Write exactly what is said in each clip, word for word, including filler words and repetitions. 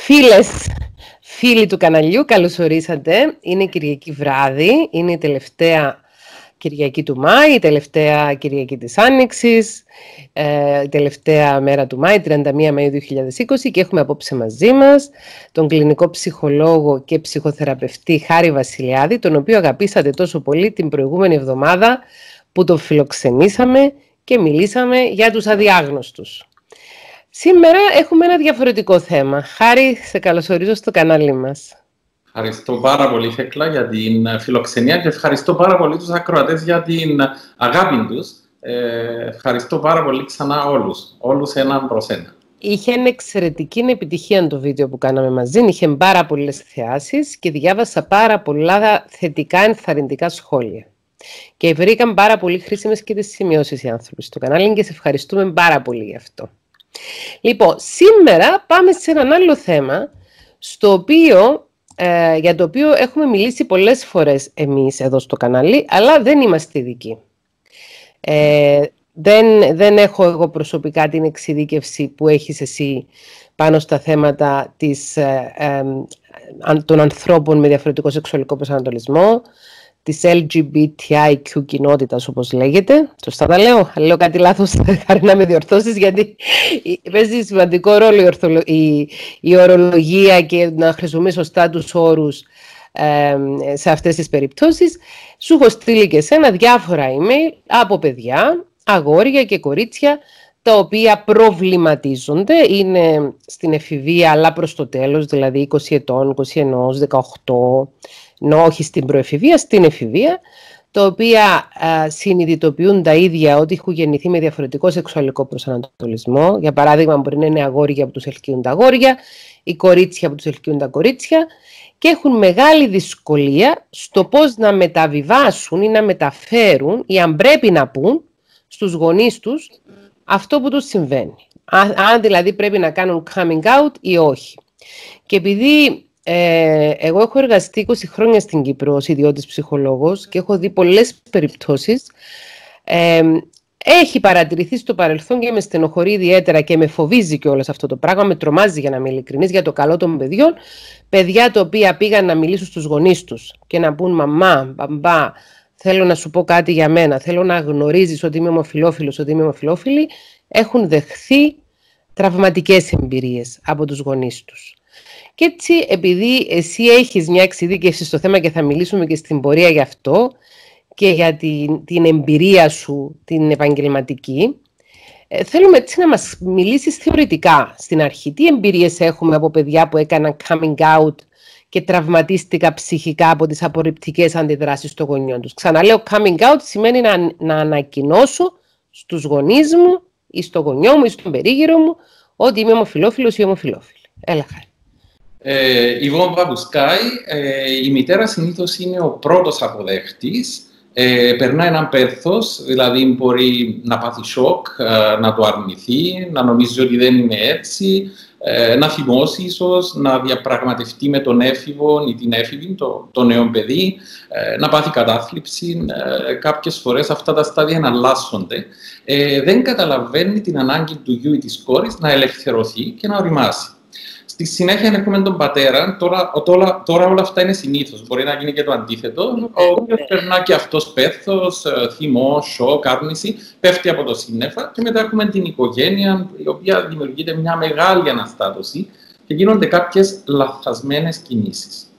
Φίλες, φίλοι του καναλιού, καλώς ορίσατε. Είναι Κυριακή βράδυ, είναι η τελευταία Κυριακή του Μάη, η τελευταία Κυριακή της Άνοιξης, ε, η τελευταία μέρα του Μάη, τριάντα μία Μαΐου δύο χιλιάδες είκοσι, και έχουμε απόψε μαζί μας τον κλινικό ψυχολόγο και ψυχοθεραπευτή Χάρη Βασιλιάδη, τον οποίο αγαπήσατε τόσο πολύ την προηγούμενη εβδομάδα που τον φιλοξενήσαμε και μιλήσαμε για τους αδιάγνωστους. Σήμερα έχουμε ένα διαφορετικό θέμα. Χάρη, σε καλωσορίζω στο κανάλι μας. Ευχαριστώ πάρα πολύ, Θέκλα, για την φιλοξενία και ευχαριστώ πάρα πολύ τους ακροατές για την αγάπη τους. Ε, ευχαριστώ πάρα πολύ ξανά όλους, όλους έναν προς ένα. Είχε εξαιρετική επιτυχία το βίντεο που κάναμε μαζί, είχε πάρα πολλές θεάσεις και διάβασα πάρα πολλά θετικά ενθαρρυντικά σχόλια. Και βρήκαν πάρα πολύ χρήσιμες και τις σημειώσεις οι άνθρωποι στο κανάλι και σε ευχαριστούμε πάρα πολύ γι' αυτό. Λοιπόν, σήμερα πάμε σε έναν άλλο θέμα, στο οποίο, ε, για το οποίο έχουμε μιλήσει πολλές φορές εμείς εδώ στο κανάλι, αλλά δεν είμαστε ειδικοί. Ε, δεν, δεν έχω εγώ προσωπικά την εξειδίκευση που έχεις εσύ πάνω στα θέματα της, ε, ε, των ανθρώπων με διαφορετικό σεξουαλικό προσανατολισμό, της ελ τζι μπι τι άι κιου κοινότητας, όπως λέγεται. Σωστά τα λέω? Λέω κάτι λάθος, Χάρη, να με διορθώσεις, γιατί παίζει σημαντικό ρόλο η, ορθολο... η... η ορολογία και να χρησιμοποιείς σωστά τους όρους ε, σε αυτές τις περιπτώσεις. Σου έχω στείλει και εσένα διάφορα email από παιδιά, αγόρια και κορίτσια, τα οποία προβληματίζονται, είναι στην εφηβεία αλλά προς το τέλος, δηλαδή είκοσι ετών, είκοσι ένα, δεκαοκτώ, ενώ όχι στην προεφηβεία, στην εφηβεία, τα οποία α, συνειδητοποιούν τα ίδια ότι έχουν γεννηθεί με διαφορετικό σεξουαλικό προσανατολισμό. Για παράδειγμα, μπορεί να είναι αγόρια που τους ελκύουν τα αγόρια, ή κορίτσια που τους ελκύουν τα κορίτσια, και έχουν μεγάλη δυσκολία στο πώς να μεταβιβάσουν ή να μεταφέρουν, ή αν πρέπει να πούν στους γονείς τους αυτό που τους συμβαίνει. Αν δηλαδή πρέπει να κάνουν coming out ή όχι. Και επειδή ε, εγώ έχω εργαστεί είκοσι χρόνια στην Κύπρο ως ιδιώτης ψυχολόγος και έχω δει πολλές περιπτώσεις, ε, έχει παρατηρηθεί στο παρελθόν και με στενοχωρεί ιδιαίτερα και με φοβίζει κιόλας αυτό το πράγμα, με τρομάζει, για να είμαι ειλικρινής, για το καλό των παιδιών, παιδιά τα οποία πήγαν να μιλήσουν στους γονείς τους και να πούν «Μαμά, μπαμπά, θέλω να σου πω κάτι για μένα, θέλω να γνωρίζεις ότι είμαι ομοφυλόφιλος, ότι είμαι ομοφυλόφιλη», έχουν δεχθεί τραυματικές εμπειρίες από τους γονείς τους. Και έτσι, επειδή εσύ έχεις μια εξειδίκευση στο θέμα και θα μιλήσουμε και στην πορεία γι' αυτό και για την, την εμπειρία σου, την επαγγελματική, ε, θέλουμε έτσι να μας μιλήσεις θεωρητικά στην αρχή. Τι εμπειρίες έχουμε από παιδιά που έκαναν coming out και τραυματίστηκα ψυχικά από τις απορριπτικές αντιδράσεις των γονιών τους? Ξαναλέω, coming out σημαίνει να, να ανακοινώσω στους γονείς μου ή στο γονιό μου ή στον περίγυρο μου ότι είμαι ομοφυλόφιλος ή ομοφυλόφιλη. Έλα, Χάρη. Ε, η βόμβα που σκάει, ε, η μητέρα συνήθως είναι ο πρώτος αποδέχτης. Ε, περνάει έναν πέρθος, δηλαδή μπορεί να πάθει σοκ, ε, να το αρνηθεί, να νομίζει ότι δεν είναι έτσι, ε, να θυμώσει ίσως, να διαπραγματευτεί με τον έφηβο ή την έφηβη, το, το νέο παιδί, ε, να πάθει κατάθλιψη. Ε, κάποιες φορές αυτά τα στάδια εναλλάσσονται. Ε, δεν καταλαβαίνει την ανάγκη του γιου ή της κόρης να ελευθερωθεί και να οριμάσει. Στη συνέχεια έχουμε τον πατέρα. Τώρα, τώρα, τώρα όλα αυτά είναι συνήθως. Μπορεί να γίνει και το αντίθετο. Ο οποίος περνά και αυτός πέθος, θυμό, σοκ, άρνηση, πέφτει από το σύννεφα. Και μετά έχουμε την οικογένεια, η οποία δημιουργείται μια μεγάλη αναστάτωση και γίνονται κάποιες λαθασμένες κινήσεις.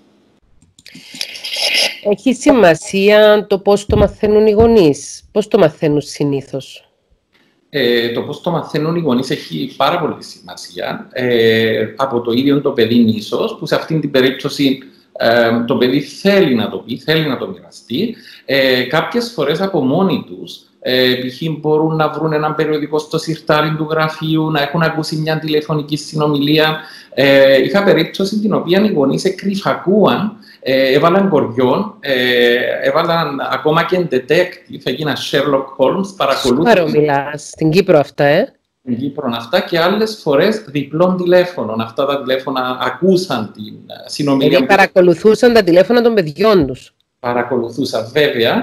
Έχει σημασία το πώς το μαθαίνουν οι γονείς? Πώς το μαθαίνουν συνήθως? Ε, το πώς το μαθαίνουν οι γονείς έχει πάρα πολύ σημασία. Ε, από το ίδιο το παιδί ίσως, που σε αυτήν την περίπτωση ε, το παιδί θέλει να το πει, θέλει να το μοιραστεί. Ε, κάποιες φορές από μόνοι τους, ε, π.χ. μπορούν να βρουν έναν περιοδικό στο σιρτάρι του γραφείου, να έχουν ακούσει μια τηλεφωνική συνομιλία. Ε, είχα περίπτωση την οποία οι γονείς εκρυφακούαν, ε, έβαλαν κοριόν, ε, έβαλαν ακόμα και detective, έγιναν Sherlock Holmes, παρακολούθησαν. Σοβαρό μιλάς, στην Κύπρο αυτά, ε? Στην Κύπρο αυτά, και άλλες φορές διπλών τηλέφωνων. Αυτά τα τηλέφωνα ακούσαν την συνομιλία. Δηλαδή παρακολουθούσαν τα τηλέφωνα των παιδιών τους. Παρακολουθούσαν, βέβαια.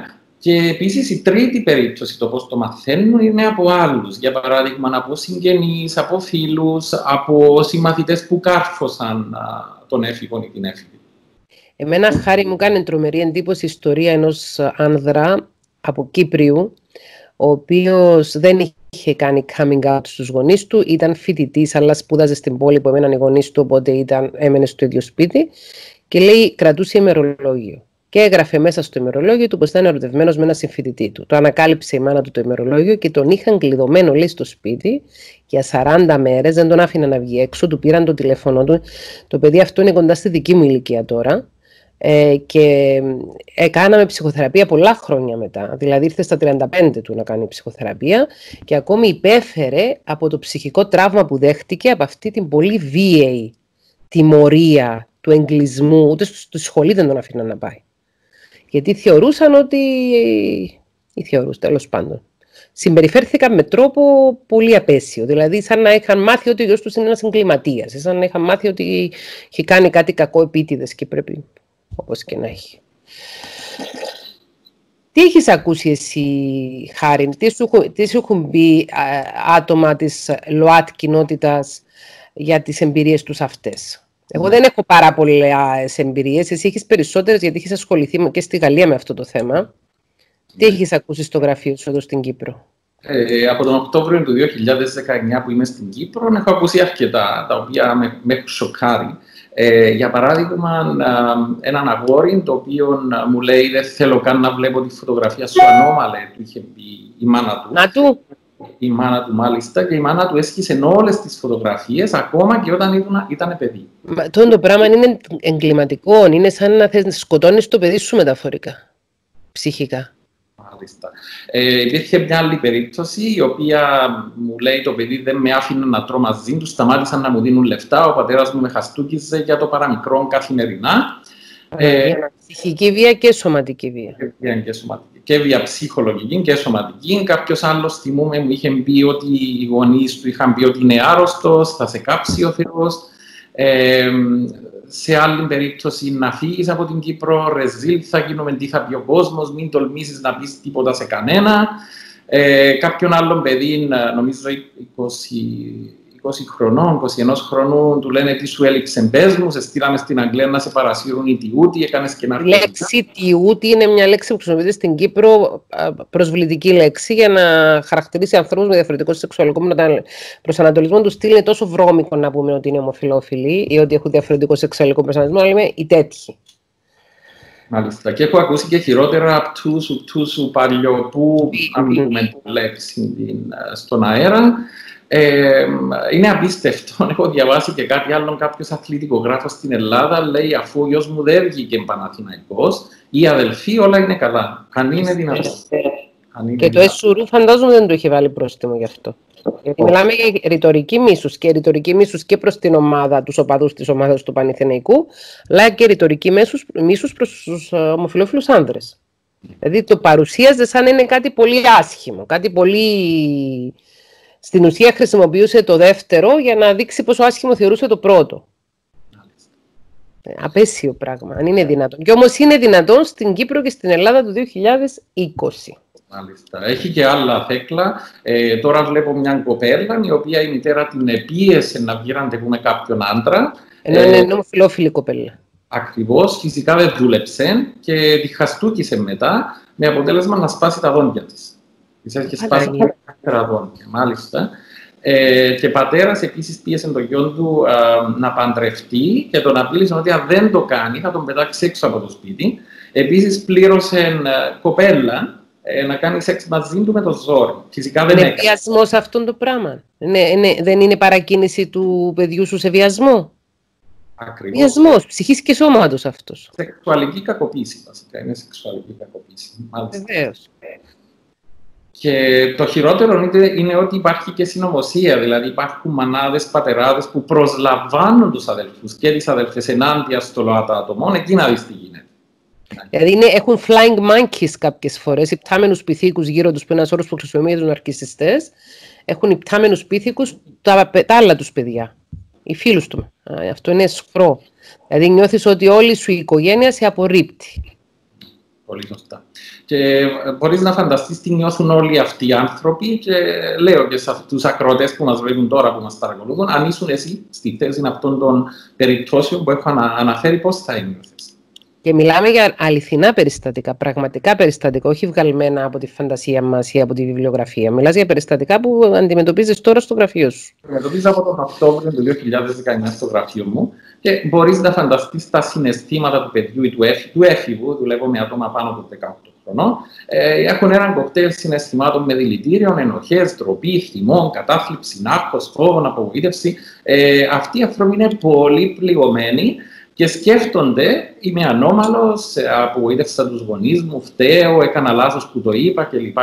Και επίσης η τρίτη περίπτωση, το πώς το μαθαίνουν, είναι από άλλους. Για παράδειγμα, από συγγενείς, από φίλους, από συμμαθητές που κάρφωσαν τον έφηβο ή την έφηβη. Εμένα, Χάρη, μου κάνει τρομερή εντύπωση η ιστορία ενός άνδρα από Κύπριου, ο οποίος δεν είχε κάνει coming out στους γονείς του, ήταν φοιτητής, αλλά σπούδαζε στην πόλη που έμεναν οι γονείς του, οπότε ήταν, έμενε στο ίδιο σπίτι, και λέει κρατούσε ημερολόγιο. Και έγραφε μέσα στο ημερολόγιο του πως ήταν ερωτευμένος με ένα συμφοιτητή του. Το ανακάλυψε η μάνα του το ημερολόγιο και τον είχαν κλειδωμένο, λέει, στο σπίτι για σαράντα μέρες, δεν τον άφηναν να βγει έξω, του πήραν το τηλέφωνο του. Το παιδί αυτό είναι κοντά στη δική μου ηλικία τώρα. Ε, και ε, κάναμε ψυχοθεραπεία πολλά χρόνια μετά. Δηλαδή ήρθε στα τριάντα πέντε του να κάνει ψυχοθεραπεία και ακόμη υπέφερε από το ψυχικό τραύμα που δέχτηκε από αυτή την πολύ βίαιη τιμωρία του εγκλισμού. Ούτε στη σχολή δεν τον αφήναν να πάει. Γιατί θεωρούσαν ότι, ή θεωρούσαν τέλος πάντων, συμπεριφέρθηκαν με τρόπο πολύ απέσιο. Δηλαδή σαν να είχαν μάθει ότι ο γιος τους είναι ένας εγκληματίας, σαν να είχαν μάθει ότι έχει κάνει κάτι κακό επίτηδες και πρέπει, όπως και να έχει. Τι έχεις ακούσει εσύ, Χάρη, τι σου, τι σου έχουν πει άτομα της ΛΟΑΤ κοινότητας για τις εμπειρίες τους αυτές? Εγώ δεν έχω πάρα πολλές εμπειρίες, εσύ έχεις περισσότερες γιατί έχεις ασχοληθεί και στη Γαλλία με αυτό το θέμα. Ναι. Τι έχεις ακούσει στο γραφείο σου εδώ στην Κύπρο? Ε, από τον Οκτώβριο του δύο χιλιάδες δεκαεννιά που είμαι στην Κύπρο, έχω ακούσει αρκετά, τα οποία με, με έχουν σοκάρει. Ε, για παράδειγμα, έναν αγόρι το οποίο μου λέει δεν θέλω καν να βλέπω τη φωτογραφία σου ανώμαλε, του είχε πει η μάνα του. Να του. Η μάνα του μάλιστα, και η μάνα του έσχισε όλες τις φωτογραφίες, ακόμα και όταν ήταν, ήταν παιδί. Μα το, το πράγμα είναι εγκληματικό, είναι σαν να θες να σκοτώνεις το παιδί σου μεταφορικά, ψυχικά. Μάλιστα. Ε, υπήρχε μια άλλη περίπτωση, η οποία μου λέει το παιδί δεν με άφηνε να τρώω μαζί του, σταμάτησαν να μου δίνουν λεφτά, ο πατέρας μου με χαστούκιζε για το παραμικρό καθημερινά. Ε, ψυχική βία και σωματική βία. Και, και, σωματική. Και βία ψυχολογική και σωματική. Κάποιος άλλος, θυμούμαι, μου είχε πει ότι οι γονείς του είχαν πει ότι είναι άρρωστος, θα σε κάψει ο Θεός. Ε, σε άλλη περίπτωση, να φύγεις από την Κύπρο, ρεζίλ θα γίνουμε, τι θα πει ο κόσμος, μην τολμήσεις να πεις τίποτα σε κανένα. Ε, κάποιον άλλον παιδί, νομίζω είκοσι χρονών, είκοσι ένα χρονών, του λένε τι σου έλειψε, πες μου, σε στείλαμε στην Αγγλία να σε παρασύρουν οι τιούτοι, έκανες και να... Η λέξη τιούτη είναι μια λέξη που χρησιμοποιείται στην Κύπρο, προσβλητική λέξη, για να χαρακτηρίσει ανθρώπους με διαφορετικό σεξουαλικό προσανατολισμό. Του στείλει τόσο βρώμικο να πούμε ότι είναι ομοφυλόφιλοι ή ότι έχουν διαφορετικό σεξουαλικό προσανατολισμό, αλλά λέμε οι τέτοιοι. Μάλιστα. Και έχω ακούσει και χειρότερα από τούσου, τούσου παλιοπού, να πούμε τη λέξη στον αέρα. Ε, είναι απίστευτο. Έχω διαβάσει και κάτι άλλο. Κάποιος αθλητικογράφος στην Ελλάδα λέει: αφού ο γιος μου δεν βγήκε Παναθηναϊκός, οι αδελφοί όλα είναι καλά. Αν είναι δυνατόν. Και το Εσουρού φαντάζομαι δεν το είχε βάλει πρόστιμο γι' αυτό. Γιατί μιλάμε για ρητορική μίσους και ρητορική μίσους και προς την ομάδα, τους οπαδούς της ομάδας του Παναθηναϊκού, αλλά και ρητορική μίσους προς τους ομοφυλόφιλους άνδρες. Δηλαδή το παρουσίαζε σαν είναι κάτι πολύ άσχημο, κάτι πολύ... Στην ουσία χρησιμοποιούσε το δεύτερο για να δείξει πόσο άσχημο θεωρούσε το πρώτο. Ε, απέσιο πράγμα, αν είναι δυνατόν. Και όμως είναι δυνατόν στην Κύπρο και στην Ελλάδα του δύο χιλιάδες είκοσι. Μάλιστα. Έχει και άλλα θέκλα. Ε, τώρα βλέπω μια κοπέλα, η οποία η μητέρα την πίεσε να βγει ραντεβού με κάποιον άντρα. Ενώ είναι ε, ομοφυλόφιλη κοπέλα. Ακριβώς. Φυσικά δεν δούλεψε και τη χαστούκησε μετά, με αποτέλεσμα να σπάσει τα δόντια της. Της έχει σπάσει τέσσερα δόντια, μάλιστα. Ε, και πατέρας επίσης πίεσε τον γιο του α, να παντρευτεί και τον απείλησε ότι αν δεν το κάνει θα τον πετάξει έξω από το σπίτι. Επίσης πλήρωσε α, κοπέλα ε, να κάνει σεξ μαζί του με το ζόρι. Φυσικά δεν είναι έκανε. βιασμός αυτόν το πράγμα. Είναι, είναι, δεν είναι παρακίνηση του παιδιού σου σε βιασμό. Ακριβώς. Βιασμός, ψυχής και σώματος αυτός. Σεξουαλική κακοποίηση βασικά. Είναι σεξουαλική κακοποίηση. Βεβαίως. Και το χειρότερο είναι, είναι ότι υπάρχει και συνωμοσία, δηλαδή υπάρχουν μανάδες, πατεράδες που προσλαμβάνουν τους αδελφούς και τις αδελφές ενάντια στο ΛΟΑΤ ατομών, εκεί να δεις τι γίνεται. Δηλαδή είναι, έχουν flying monkeys κάποιες φορές, υπτάμενους πυθίκους γύρω τους, που είναι ένας όρος που χρησιμοποιούν για τους ναρκισσιστές, έχουν υπτάμενους πυθίκους τα, τα άλλα τους παιδιά, οι φίλους του. Αυτό είναι σφρό. Δηλαδή νιώθεις ότι όλη σου η οικογένεια σε απορρίπτει. Πολύ σωστά. Και μπορείς να φανταστείς τι νιώθουν όλοι αυτοί οι άνθρωποι και λέω και σε τους ακροατές που μας βλέπουν τώρα, που μας παρακολουθούν, αν ήσουν εσύ στη θέση αυτών των περιπτώσεων που έχω αναφέρει, πώς θα ένιωθες. Και μιλάμε για αληθινά περιστατικά, πραγματικά περιστατικά, όχι βγαλμένα από τη φαντασία μας ή από τη βιβλιογραφία. Μιλάς για περιστατικά που αντιμετωπίζεις τώρα στο γραφείο σου. Αντιμετωπίζω από τον Οκτώβριο του δύο χιλιάδες δεκαεννιά στο γραφείο μου και μπορείς να φανταστείς τα συναισθήματα του παιδιού ή του, έφη, του έφηβου, δουλεύω με άτομα πάνω από δεκαοκτώ χρονών, ε, έχουν έναν κοκτέιλ συναισθημάτων με δηλητήριων, ενοχές, ντροπή, θυμό, κατάθλιψη, άγχος, φόβο, απογοήτευση. Ε, αυτοί οι άνθρωποι είναι πολύ πληγωμένοι. Και σκέφτονται, είμαι ανώμαλος, απογοήτευσα τους γονείς μου, φταίω, έκανα λάθος που το είπα κλπ.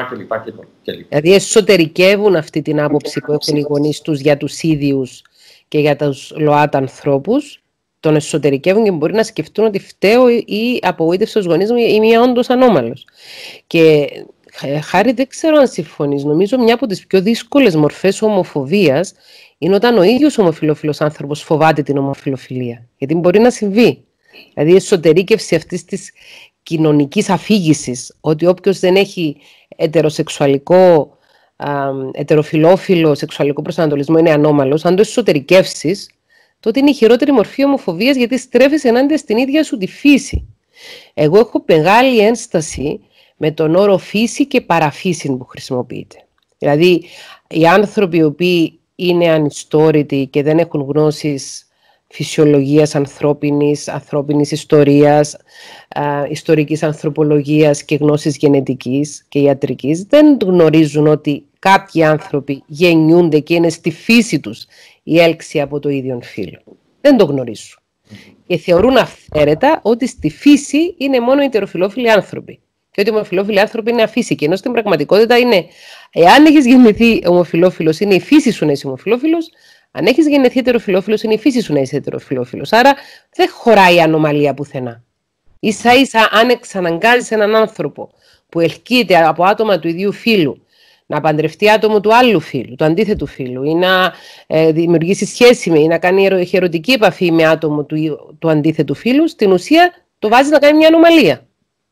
Δηλαδή εσωτερικεύουν αυτή την άποψη που έχουν οι γονείς τους για τους ίδιους και για τους ΛΟΑΤ ανθρώπους, τον εσωτερικεύουν και μπορεί να σκεφτούν ότι φταίω ή απογοήτευσα τους γονείς μου ή είμαι όντως ανώμαλος. Και Χάρη, δεν ξέρω αν συμφωνείς, νομίζω μια από τις πιο δύσκολες μορφές ομοφοβίας είναι όταν ο ίδιος ο ομοφυλόφιλος άνθρωπος φοβάται την ομοφυλοφιλία. Γιατί μπορεί να συμβεί. Δηλαδή η εσωτερήκευση αυτής της κοινωνικής αφήγησης, ότι όποιος δεν έχει ετεροσεξουαλικό, α, ετεροφιλόφιλο σεξουαλικό προσανατολισμό είναι ανώμαλος, αν το εσωτερικεύσεις, τότε είναι η χειρότερη μορφή ομοφοβίας, γιατί στρέφεις ενάντια στην ίδια σου τη φύση. Εγώ έχω μεγάλη ένσταση με τον όρο φύση και παραφύση που χρησιμοποιείται. Δηλαδή, οι άνθρωποι οι οποίοι είναι ανιστόρητοι και δεν έχουν γνώσεις φυσιολογίας ανθρώπινης, ανθρώπινης ιστορίας, α, ιστορικής ανθρωπολογίας και γνώσεις γενετικής και ιατρικής, δεν γνωρίζουν ότι κάποιοι άνθρωποι γεννιούνται και είναι στη φύση τους η έλξη από το ίδιο φύλο. Δεν το γνωρίζουν. Και θεωρούν αυθαίρετα ότι στη φύση είναι μόνο οι ετεροφιλόφιλοι άνθρωποι. Και ότι οι ομοφυλόφιλοι άνθρωποι είναι αφύσικοι. Ενώ στην πραγματικότητα είναι, εάν έχεις γεννηθεί ομοφυλόφιλος, είναι η φύση σου να είσαι ομοφυλόφιλος. Αν έχεις γεννηθεί ετεροφιλόφιλος, είναι η φύση σου να είσαι ετεροφιλόφιλος. Άρα δεν χωράει ανομαλία πουθενά. Ίσα ίσα, αν εξαναγκάζεις έναν άνθρωπο που ελκύεται από άτομα του ίδιου φύλου να παντρευτεί άτομο του άλλου φύλου, του αντίθετου φύλου, ή να ε, δημιουργήσει σχέση με, ή να κάνει ερωτική επαφή με άτομο του, του αντίθετου φύλου, στην ουσία το βάζει να κάνει μια ανομαλία.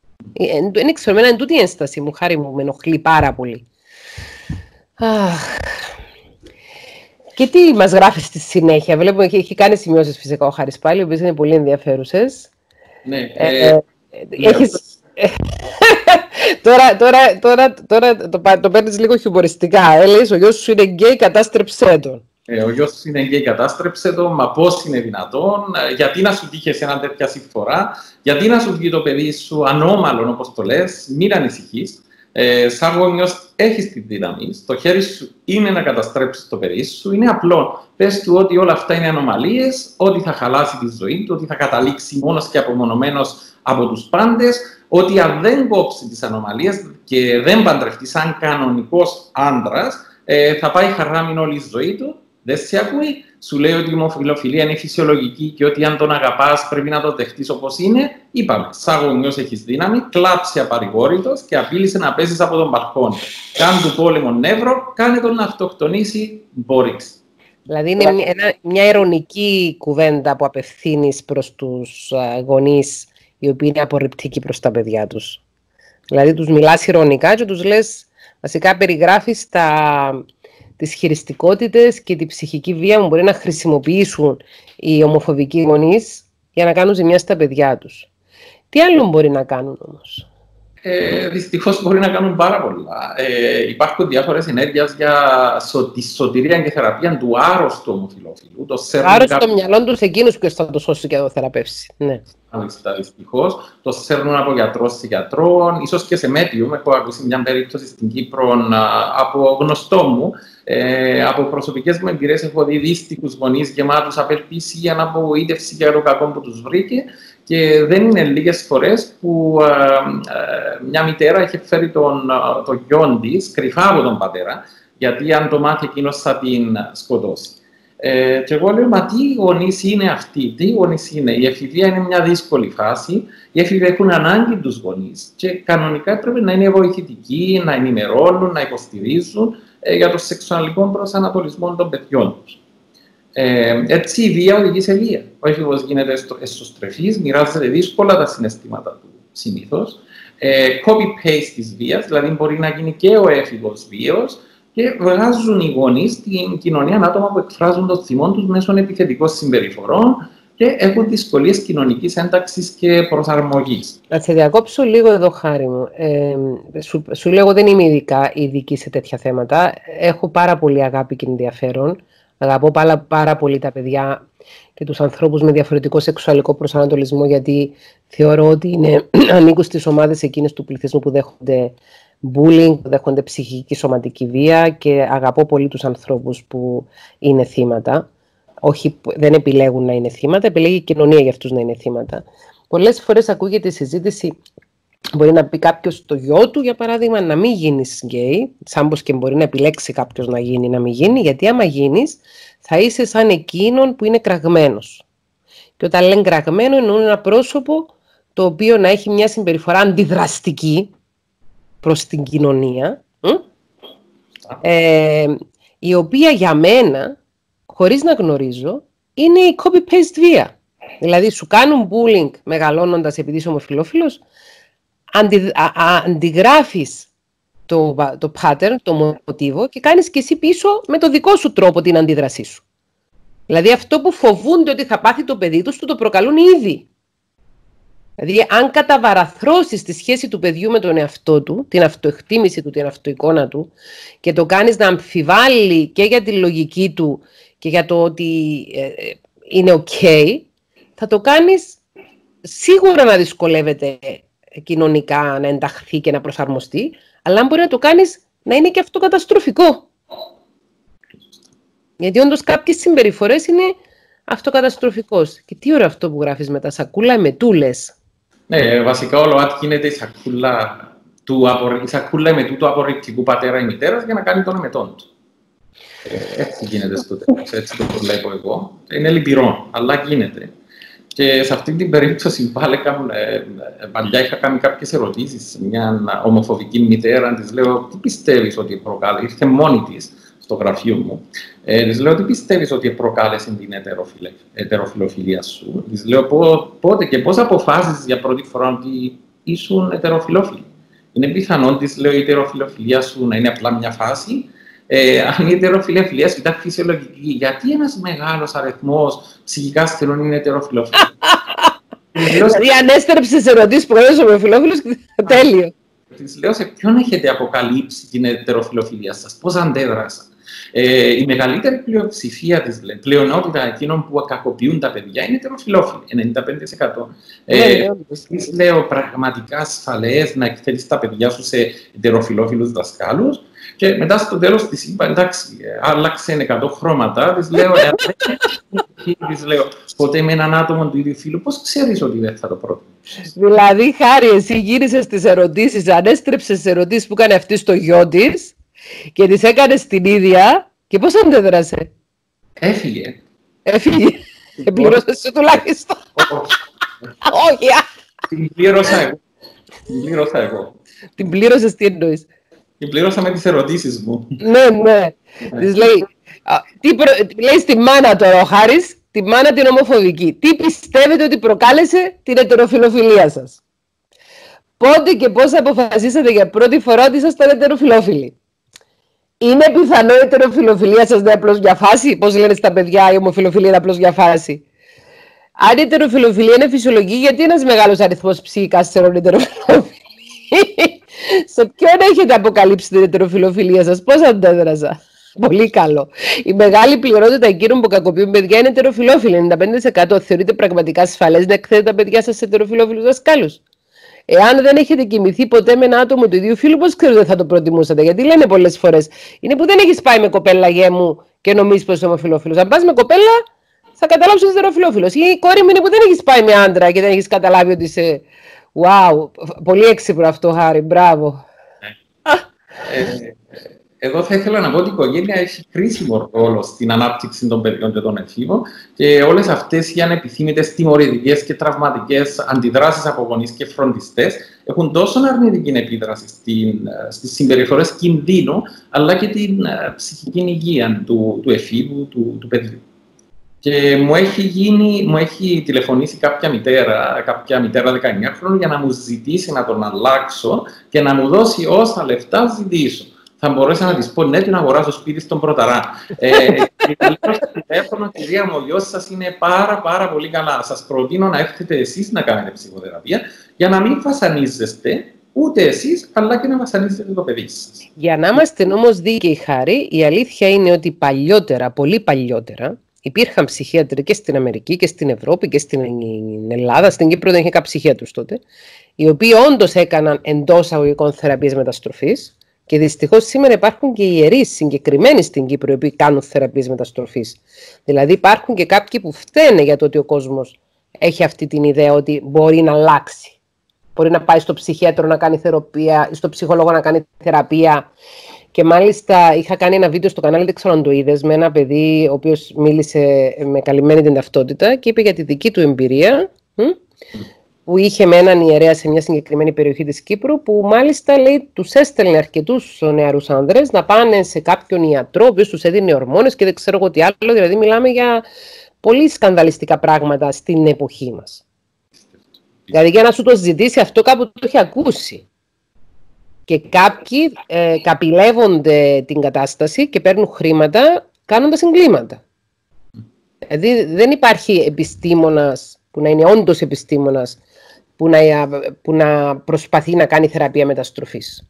Δεν ξέρω, εμένα είναι τούτη η ένσταση μου, Χάρη μου, με ενοχλεί πάρα πολύ. Αχ. Και τι μας γράφει στη συνέχεια? Βλέπουμε ότι έχει κάνει σημειώσεις φυσικά ο Χάρης πάλι, οι οποίες είναι πολύ ενδιαφέρουσες. Ναι. Ε, ε, έχεις... τώρα τώρα, τώρα, τώρα το, το παίρνεις λίγο χιουμοριστικά. Ε, λες, ο γιος σου είναι γκέι, κατάστρεψέ τον. Ε, ο γιος σου είναι γκέι, κατάστρεψε το, μα πώς είναι δυνατόν, γιατί να σου τύχει σε έναν τέτοια συμφορά, γιατί να σου βγει το παιδί σου ανώμαλον, όπως το λες, μην ανησυχείς. Ε, σαν γονιός έχεις τη δύναμη, στο χέρι σου είναι να καταστρέψεις το παιδί σου, είναι απλό. Πες του ότι όλα αυτά είναι ανομαλίες, ότι θα χαλάσει τη ζωή του, ότι θα καταλήξει μόνος και απομονωμένος από τους πάντες, ότι αν δεν κόψει τις ανομαλίες και δεν παντρευτεί σαν κανονικός άντρας, ε, θα πάει χαράμιν όλη η ζωή του. Δεν σε ακούει, σου λέει ότι η ομοφυλοφιλία είναι φυσιολογική και ότι αν τον αγαπάς πρέπει να το δεχτείς όπως είναι. Είπαμε, σαν γονιός έχεις δύναμη, κλάψε απαρηγόρητος και απείλησε να πέσεις από τον μπαλκόνι. Κάν του πόλεμο νεύρο, κάνε τον να αυτοκτονήσει, μπορείς. Δηλαδή είναι μια, ένα, μια ειρωνική κουβέντα που απευθύνεις προς τους uh, γονείς οι οποίοι είναι απορριπτικοί προς τα παιδιά τους. Δηλαδή τους μιλάς ειρωνικά και τους λες, βασικά περιγράφεις τα... τις χειριστικότητες και τη ψυχική βία που μπορεί να χρησιμοποιήσουν οι ομοφοβικοί γονείς για να κάνουν ζημιά στα παιδιά τους. Τι άλλο μπορεί να κάνουν όμως? Ε, δυστυχώς μπορεί να κάνουν πάρα πολλά. Ε, υπάρχουν διάφορες ενέργειες για σω, τη σωτηρία και θεραπεία του άρρωστου ομοφυλόφιλου. Το άρρωστο κάποιο... μυαλό τους εκείνους που θα το σώσει και θα το θεραπεύσει. Ναι. Δυστυχώς. Το σέρνουν από γιατρό σε γιατρό, ίσως και σε medium. Έχω ακούσει μια περίπτωση στην Κύπρο από γνωστό μου. Ε, από προσωπικές μου εμπειρίες έχω δει δύστιχους γονείς γεμάτους απελπισία, αναπογοήτευση για το κακό που τους βρήκε. Και δεν είναι λίγες φορές που ε, ε, μια μητέρα είχε φέρει τον, το γιον της κρυφά από τον πατέρα, γιατί αν το μάθει εκείνος θα την σκοτώσει. Ε, και εγώ λέω, μα τι γονείς είναι αυτοί, τι γονείς είναι? Η εφηβεία είναι μια δύσκολη φάση, οι έφηβοι έχουν ανάγκη τους γονείς και κανονικά πρέπει να είναι βοηθητικοί, να ενημερώνουν, να υποστηρίζουν ε, για το σεξουαλικό προσανατολισμό των παιδιών τους. Ε, έτσι η βία οδηγεί σε βία. Ο έφηβος γίνεται εσωστρεφής, μοιράζεται δύσκολα τα συναισθήματα του συνήθως. ε, copy-paste της βίας, δηλαδή μπορεί να γίνει και ο έφηβος βίος, και βγάζουν οι γονείς στην κοινωνία άτομα που εκφράζουν το θυμό τους μέσω επιθετικών συμπεριφορών και έχουν δυσκολίες κοινωνικής ένταξης και προσαρμογής. Να σε διακόψω λίγο εδώ, Χάρη μου. Ε, σου, σου λέω, δεν είμαι ειδικά ειδική σε τέτοια θέματα. Έχω πάρα πολύ αγάπη και ενδιαφέρον. Αγαπώ πάρα, πάρα πολύ τα παιδιά και τους ανθρώπους με διαφορετικό σεξουαλικό προσανατολισμό, γιατί θεωρώ ότι είναι, ανήκουν στις ομάδες εκείνες του πληθυσμού που δέχονται bullying, που δέχονται ψυχική σωματική βία, και αγαπώ πολύ τους ανθρώπους που είναι θύματα. Όχι, δεν επιλέγουν να είναι θύματα, επιλέγει η κοινωνία για αυτούς να είναι θύματα. Πολλές φορές ακούγεται η συζήτηση, μπορεί να πει κάποιος το γιο του, για παράδειγμα, να μην γίνεις γκέι, σαν πως και μπορεί να επιλέξει κάποιος να γίνει, να μην γίνει, γιατί άμα γίνεις θα είσαι σαν εκείνον που είναι κραγμένος. Και όταν λένε κραγμένο, εννοούν ένα πρόσωπο το οποίο να έχει μια συμπεριφορά αντιδραστική προς την κοινωνία, ε, η οποία για μένα, χωρίς να γνωρίζω, είναι η copy-paste βία. Δηλαδή, σου κάνουν bullying μεγαλώνοντας επειδή είσαι ομοφυλόφιλος, αντι, α, α, αντιγράφεις το, το pattern, το μοτίβο, και κάνεις και εσύ πίσω με το δικό σου τρόπο την αντίδρασή σου. Δηλαδή, αυτό που φοβούνται ότι θα πάθει το παιδί τους, του το προκαλούν ήδη. Δηλαδή, αν καταβαραθρώσεις τη σχέση του παιδιού με τον εαυτό του, την αυτοεκτίμηση του, την αυτοεικόνα του, και το κάνεις να αμφιβάλλει και για τη λογική του και για το ότι ε, είναι ok, θα το κάνεις σίγουρα να δυσκολεύεται κοινωνικά να ενταχθεί και να προσαρμοστεί, αλλά αν μπορεί να το κάνεις να είναι και αυτό καταστροφικό. Γιατί όντως κάποιες συμπεριφορές είναι αυτοκαταστροφικός. Και τι ωραίο αυτό που γράφεις μετά, σακούλα με τούλες. Ναι, βασικά όλο ό,τι γίνεται η σακούλα, του, η σακούλα με του απορριπτικού πατέρα ή μητέρας για να κάνει τον εμετόν του. Ε, έτσι γίνεται στο τέλος, έτσι το βλέπω εγώ. Είναι λυπηρό, αλλά γίνεται. Και σε αυτή την περίπτωση πάλι ε, παλιά είχα κάνει κάποιες ερωτήσεις σε μια ομοφοβική μητέρα. Της λέω, τι πιστεύεις ότι προκάλεσε, ήρθε μόνη της στο γραφείο μου. Ε, της λέω, τι πιστεύεις ότι προκάλεσε την ετεροφιλοφιλία σου. Της λέω, πότε και πώς αποφάσισες για πρώτη φορά ότι ήσουν ετεροφιλόφιλη. Είναι πιθανόν, της λέω, η ετεροφιλοφιλία σου να είναι απλά μια φάση. Ε, αν η ετεροφιλοφιλία σου ήταν φυσιολογική, γιατί ένας μεγάλος αριθμός ψυχικά ασθενών είναι ετεροφιλόφιλοι? Δηλαδή, αν έστρεψες ερωτήσεις που έδωσε ο ομοφυλόφιλος, τέλειο. Της λέω, σε ποιον έχετε αποκαλύψει την ετεροφιλοφιλία σας, πώς αντέδρασα? Ε, η μεγαλύτερη πλειοψηφία της πλειονότητα εκείνων που κακοποιούν τα παιδιά είναι ετεροφιλόφιλοι, ενενήντα πέντε τοις εκατό. Ε, της λέω, πραγματικά ασφαλές να εκθέτεις τα παιδιά σου σε ετεροφιλόφιλους δασκάλους? Και μετά στο τέλος της είπα, εντάξει, άλλαξε εκατό χρώματα. Της λέω, ε, της λέω, ποτέ με έναν άτομο του ίδιου φύλου, πώς ξέρεις ότι δεν θα το προτιμήσεις? Δηλαδή, Χάρη, εσύ γύρισες τις ερωτήσεις, ανέστρεψες τις ερωτήσεις που έκανε αυτή στο γιο της και τις έκανες την ίδια, και πώς αντέδρασε? Έφυγε. Έφυγε. Επλήρωσες εσύ τουλάχιστον? Όχι. Την πλήρωσα εγώ. Την πλήρωσα εγώ. Την πλήρωσες, τι εννοείς? Την πλήρωσα με τις ερωτήσεις μου. Ναι, ναι. Της λέει, τι προ... λέει στη μάνα τώρα ο Χάρης, τη μάνα την ομοφοβική. Τι πιστεύετε ότι προκάλεσε την ετεροφιλοφιλία σας? Πότε και πώς αποφασίσατε για πρώτη φορά ότι ήσασταν ετεροφιλόφιλοι? Είναι πιθανό η ετεροφιλοφιλία σας να είναι απλώς για φάση? Πώς λένε στα παιδιά, η ομοφιλοφιλία είναι απλώς για φάση? Αν η ετεροφιλοφιλία είναι φυσιολογική, γιατί ένας μεγάλος αριθμός ψυχικά ασθενών είναι ετεροφιλόφιλοι? Σε ποιον έχετε αποκαλύψει την ετεροφιλοφιλία σας? Πώς αντέδρασα? Πολύ καλό. Η μεγάλη πληρότητα εκείνων που κακοποιούν παιδιά είναι ετεροφιλόφιλοι. ενενήντα πέντε τοις εκατό. Θεωρείτε πραγματικά ασφαλές να εκθέτετε τα παιδιά σας σε ετεροφιλόφιλους δασκάλους? Εάν δεν έχετε κοιμηθεί ποτέ με ένα άτομο του ίδιου φύλου, πώς ξέρετε θα το προτιμούσατε? Γιατί λένε πολλές φορές, είναι που δεν έχεις πάει με κοπέλα, γέ μου, και νομίζεις πως είσαι ομοφιλόφιλος. Αν πας με κοπέλα, θα καταλάβεις ότι είσαι ετεροφιλόφιλος. Ή η κόρη μου είναι που δεν έχεις πάει με άντρα και δεν έχεις καταλάβει ότι είσαι. Wow, πολύ έξυπνο αυτό, Χάρη, μπράβο. Ε, εδώ θα ήθελα να πω ότι η οικογένεια έχει κρίσιμο ρόλο στην ανάπτυξη των παιδιών και των εφήβων, και όλες αυτές οι ανεπιθύμητες τιμωρητικές και τραυματικές αντιδράσεις από γονείς και φροντιστές έχουν τόσο αρνητική επίδραση στις συμπεριφορές κινδύνου, αλλά και την ψυχική υγεία του, του εφήβου, του, του παιδιού. Και μου έχει, γίνει, μου έχει τηλεφωνήσει κάποια μητέρα, κάποια μητέρα δεκαεννιά χρόνων για να μου ζητήσει να τον αλλάξω και να μου δώσει όσα λεφτά ζητήσω. Θα μπορούσα να της πω ναι, την αγοράσω σπίτι στον Πρωταρά. ε, και λέω στο τηλέφωνο, κυρία μου, ο γιος σας είναι πάρα πάρα πολύ καλά. Σας προτείνω να έρθετε εσείς να κάνετε ψυχοθεραπεία για να μην βασανίζεστε ούτε εσείς, αλλά και να βασανίζετε το παιδί σας. Για να είμαστε όμως δίκαιοι, Χάρη, η αλήθεια είναι ότι παλιότερα, πολύ παλιότερα, υπήρχαν ψυχίατροι και στην Αμερική και στην Ευρώπη και στην Ελλάδα, στην Κύπρο δεν είχε καν ψυχίατρους τότε, οι οποίοι όντως έκαναν εντός αγωγικών θεραπείες μεταστροφής. Και δυστυχώς σήμερα υπάρχουν και ιερείς συγκεκριμένοι στην Κύπρο οι οποίοι κάνουν θεραπείες μεταστροφής. Δηλαδή υπάρχουν και κάποιοι που φταίνε για το ότι ο κόσμος έχει αυτή την ιδέα ότι μπορεί να αλλάξει. Μπορεί να πάει στο ψυχίατρο να κάνει θεραπεία, στο ψυχολόγο να κάνει θεραπεία. Και μάλιστα είχα κάνει ένα βίντεο στο κανάλι, δεν ξέρω αν το είδες, με ένα παιδί ο οποίος μίλησε με καλυμμένη την ταυτότητα και είπε για τη δική του εμπειρία που είχε με έναν ιερέα σε μια συγκεκριμένη περιοχή της Κύπρου, που μάλιστα λέει τους έστελνε αρκετούς νεαρούς άνδρες να πάνε σε κάποιον ιατρό, ο οποίος τους έδινε ορμόνες και δεν ξέρω εγώ τι άλλο. Δηλαδή μιλάμε για πολύ σκανδαλιστικά πράγματα στην εποχή μας. Δηλαδή για να σου το ζητήσει αυτό κάπου το έχει ακούσει. Και κάποιοι ε, καπηλεύονται την κατάσταση και παίρνουν χρήματα κάνοντας εγκλήματα. Δηλαδή δεν υπάρχει επιστήμονας που να είναι όντως επιστήμονας που να, που να προσπαθεί να κάνει θεραπεία μεταστροφής.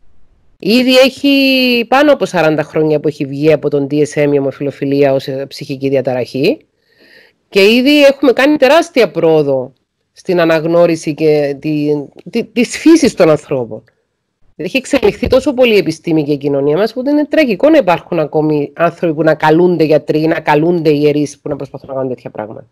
Ήδη έχει πάνω από σαράντα χρόνια που έχει βγει από τον ντι ες εμ η ομοφυλοφιλία ως ψυχική διαταραχή και ήδη έχουμε κάνει τεράστια πρόοδο στην αναγνώριση και τη, τη, της φύσης των ανθρώπων. Έχει εξελιχθεί τόσο πολύ η επιστήμη και η κοινωνία μας που είναι τραγικό να υπάρχουν ακόμη άνθρωποι που να καλούνται γιατροί, να καλούνται ιερείς που να προσπαθούν να κάνουν τέτοια πράγματα.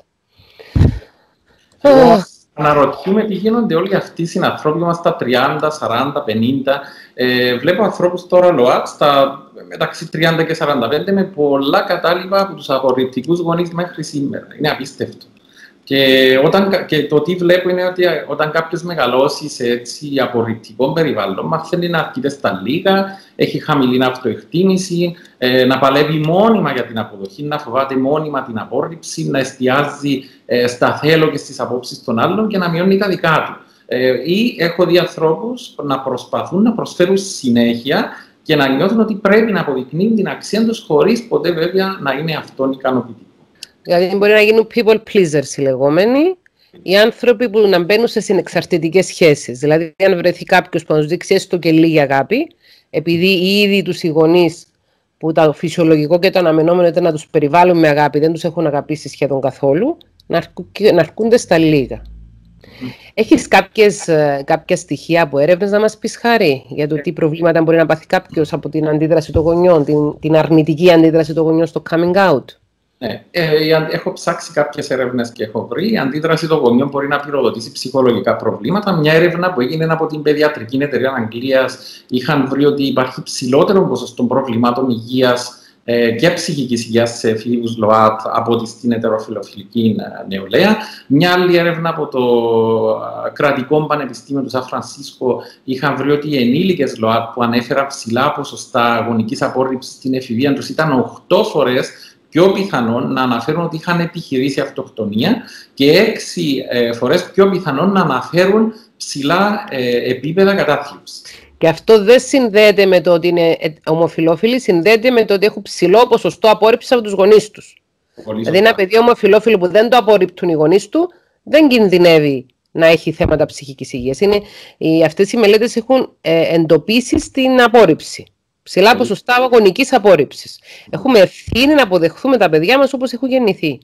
Oh. Αναρωτιούμε τι γίνονται όλοι αυτοί οι συνανθρώποι μας στα τριάντα, σαράντα, πενήντα. Ε, βλέπω ανθρώπους τώρα ΛΟΑΤ στα μεταξύ τριάντα και σαράντα πέντε με πολλά κατάλοιπα από τους απορριπτικούς γονείς μέχρι σήμερα. Είναι απίστευτο. Και, όταν, και το τι βλέπω είναι ότι όταν κάποιος μεγαλώσει σε έτσι απορριπτικό περιβάλλον, μαθαίνει να αρκείται στα λίγα, έχει χαμηλή αυτοεκτίμηση, ε, να παλεύει μόνιμα για την αποδοχή, να φοβάται μόνιμα την απόρριψη, να εστιάζει ε, στα θέλω και στις απόψεις των άλλων και να μειώνει τα δικά του. Ε, ή έχω δει ανθρώπους να προσπαθούν να προσφέρουν συνέχεια και να νιώθουν ότι πρέπει να αποδεικνύουν την αξία τους χωρίς ποτέ βέβαια να είναι αυτόν ικανοποιητικό. Δηλαδή μπορεί να γίνουν people pleasers οι λεγόμενοι, οι άνθρωποι που να μπαίνουν σε συνεξαρτητικές σχέσεις. Δηλαδή αν βρεθεί κάποιος που να τους δείξει έστω και λίγη αγάπη, επειδή οι ίδιοι τους οι γονείς που το φυσιολογικό και το αναμενόμενο ήταν να τους περιβάλλουν με αγάπη, δεν τους έχουν αγαπήσει σχεδόν καθόλου, να, αρκου, να αρκούνται στα λίγα. Mm. Έχεις κάποιες, κάποια στοιχεία από έρευνες να μας πεις, Χάρη, για το τι προβλήματα μπορεί να πάθει κάποιος από την αντίδραση των γονιών, την, την αρνητική αντίδραση των γονιών στο coming out? Ναι, ε, έχω ψάξει κάποιες έρευνες και έχω βρει. Η αντίδραση των γονιών μπορεί να πυροδοτήσει ψυχολογικά προβλήματα. Μια έρευνα που έγινε από την Παιδιατρική Εταιρεία Αγγλίας είχαν βρει ότι υπάρχει ψηλότερο ποσοστό προβλημάτων υγείας ε, και ψυχικής υγείας σε εφήβους ΛΟΑΤ από ότι στην ετεροφιλοφιλική νεολαία. Μια άλλη έρευνα από το Κρατικό Πανεπιστήμιο του Σαν Φρανσίσκο είχαν βρει ότι οι ενήλικες ΛΟΑΤ που ανέφεραν ψηλά ποσοστά γονικής απόρριψης στην εφηβεία τους ήταν οκτώ φορές πιο πιθανόν να αναφέρουν ότι είχαν επιχειρήσει αυτοκτονία και έξι ε, φορές πιο πιθανόν να αναφέρουν ψηλά ε, επίπεδα κατάθλιψης. Και αυτό δεν συνδέεται με το ότι είναι ομοφυλόφιλοι, συνδέεται με το ότι έχουν ψηλό ποσοστό απόρριψης από τους γονείς τους. Πολύ δηλαδή ένα παιδί ομοφυλόφιλο που δεν το απορρίπτουν οι γονείς του, δεν κινδυνεύει να έχει θέματα ψυχικής υγείας. Είναι, οι, αυτές οι μελέτες έχουν ε, εντοπίσει στην απόρριψη. Ψηλά ποσοστά γονικής απόρριψης. Έχουμε ευθύνη να αποδεχθούμε τα παιδιά μας όπως έχουν γεννηθεί.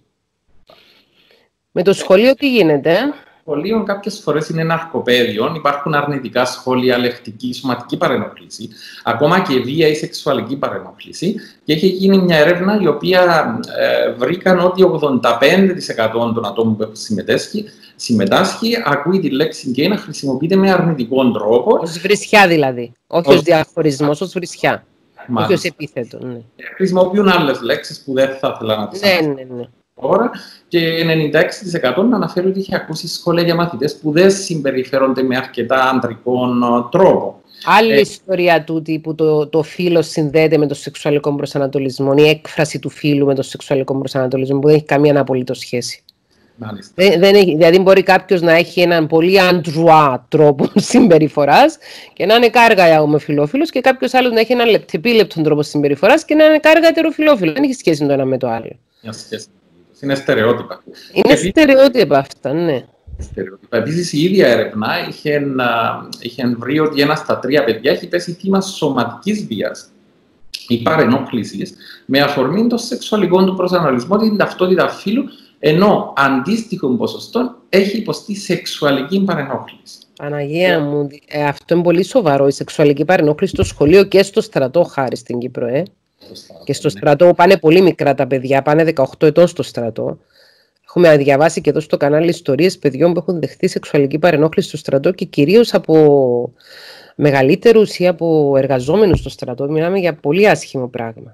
Με το σχολείο τι γίνεται? Το σχολείο κάποιες φορές είναι ένα αρκοπέδιο. Υπάρχουν αρνητικά σχόλια, λεκτική, σωματική παρενόχληση, ακόμα και βία ή σεξουαλική παρενόχληση. Και έχει γίνει μια έρευνα η οποία ε, βρήκαν ότι ογδόντα πέντε τοις εκατό των ατόμων που έχουν συμμετάσχει, συμμετάσχει ακούει τη λέξη γκέι να χρησιμοποιείται με αρνητικό τρόπο. Ως βρισιά δηλαδή. Όχι ως διαχωρισμός, ως βρισιά. Όχι ως επίθετο. Ναι. Χρησιμοποιούν άλλες λέξεις που δεν θα ήθελα να τις αναφέρω. Ναι, ναι, ναι. Τώρα, και ενενήντα έξι τοις εκατό να αναφέρει ότι είχε ακούσει σχόλια για μαθητές που δεν συμπεριφέρονται με αρκετά ανδρικό τρόπο. Άλλη ε, ιστορία τούτη που το, το φύλο συνδέεται με το σεξουαλικό προσανατολισμό, η έκφραση του φύλου με το σεξουαλικό προσανατολισμό που δεν έχει καμία απολύτως σχέση. Δεν, δεν έχει, δηλαδή μπορεί κάποιος να έχει έναν πολύ αντρουά τρόπο συμπεριφοράς και να είναι κάργα ομοφυλόφιλος και κάποιος άλλος να έχει έναν λεπτεπίλεπτον τρόπο συμπεριφοράς και να είναι κάργα ετεροφυλόφιλο. Δεν έχει σχέση το ένα με το άλλο. Είναι στερεότυπα. Είναι Επί... στερεότυπα αυτά, ναι. Επίσης, η ίδια έρευνα είχε, είχε βρει ότι ένα στα τρία παιδιά έχει πέσει θύμα σωματικής βίας ή παρενόχλησης με αφορμή των σεξουαλικών του προσανατολισμών, την ταυτότητα φύλου, ενώ αντίστοιχων ποσοστών έχει υποστεί σεξουαλική παρενόχληση. Παναγία yeah. μου, ε, αυτό είναι πολύ σοβαρό, η σεξουαλική παρενόχληση στο σχολείο και στο στρατό, χάρη στην Κύπρο. Ε. Στρατό, και στο ναι. στρατό πάνε πολύ μικρά τα παιδιά, πάνε δεκαοκτώ ετών στο στρατό. Έχουμε διαβάσει και εδώ στο κανάλι ιστορίες παιδιών που έχουν δεχτεί σεξουαλική παρενόχληση στο στρατό και κυρίως από μεγαλύτερους ή από εργαζόμενους στο στρατό. Μιλάμε για πολύ άσχημο πράγμα.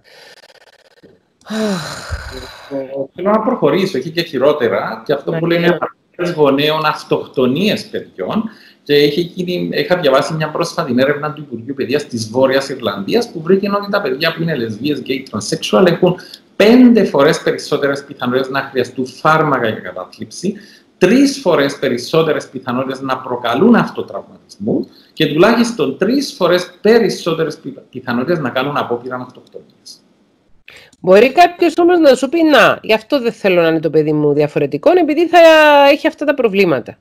Θέλω να προχωρήσω, έχει και χειρότερα, και αυτό που λένε απαρχές γονέων, αυτοκτονίες παιδιών. Και είχε, είχα διαβάσει μια πρόσφατη έρευνα του Υπουργείου Παιδείας της Βόρειας Ιρλανδίας που βρήκε ότι τα παιδιά που είναι λεσβίες, γκέι, τρανσεξουάλ έχουν πέντε φορές περισσότερες πιθανότητες να χρειαστούν φάρμακα για κατάθλιψη, τρεις φορές περισσότερες πιθανότητες να προκαλούν αυτοτραυματισμούς και τουλάχιστον τρεις φορές περισσότερες πιθανότητες να κάνουν απόπειρα αυτοκτονίας. Μπορεί κάποιος όμως να σου πει, να, γι' αυτό δεν θέλω να είναι το παιδί μου διαφορετικό, επειδή θα έχει αυτά τα προβλήματα.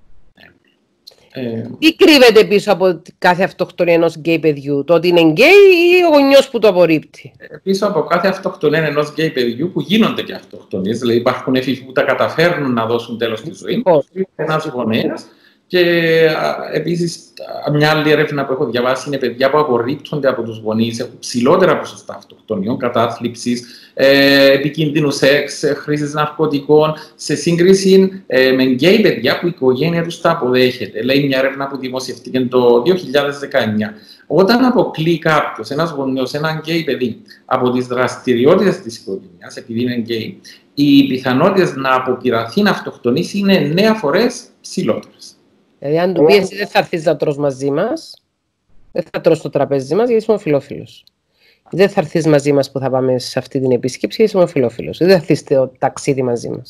Ε, Τι κρύβεται πίσω από κάθε αυτοκτονία ενός γκέι παιδιού, το ότι είναι γκέι ή ο γονιός που το απορρίπτει? Πίσω από κάθε αυτοκτονία ενός γκέι παιδιού που γίνονται και αυτοκτονίες, δηλαδή υπάρχουν έφηβοι που τα καταφέρνουν να δώσουν τέλος στη ζωή, ένας γονέας. Και επίσης, μια άλλη έρευνα που έχω διαβάσει είναι παιδιά που απορρίπτονται από τους γονείς, έχουν ψηλότερα ποσοστά αυτοκτονιών, κατάθλιψης, ε, επικίνδυνου σεξ, χρήσης ναρκωτικών, σε σύγκριση ε, με γκέι παιδιά που η οικογένεια τους τα αποδέχεται. Λέει μια έρευνα που δημοσιεύτηκε το δύο χιλιάδες δεκαεννιά. Όταν αποκλεί κάποιος, ένας γονιός, έναν γκέι παιδί, από τις δραστηριότητες της οικογένειας, επειδή είναι γκέι, οι πιθανότητες να αποπειραθεί να αυτοκτονήσει είναι εννέα φορές ψηλότερες. Δηλαδή, αν του πει εσύ δεν θα έρθεις να τρως μαζί μας, δεν θα τρως στο τραπέζι μας γιατί είσαι ομοφυλόφιλος. Δεν θα έρθεις μαζί μας που θα πάμε σε αυτή την επίσκεψη γιατί είσαι ομοφυλόφιλος. Δεν θα έρθεις το ταξίδι μαζί μας.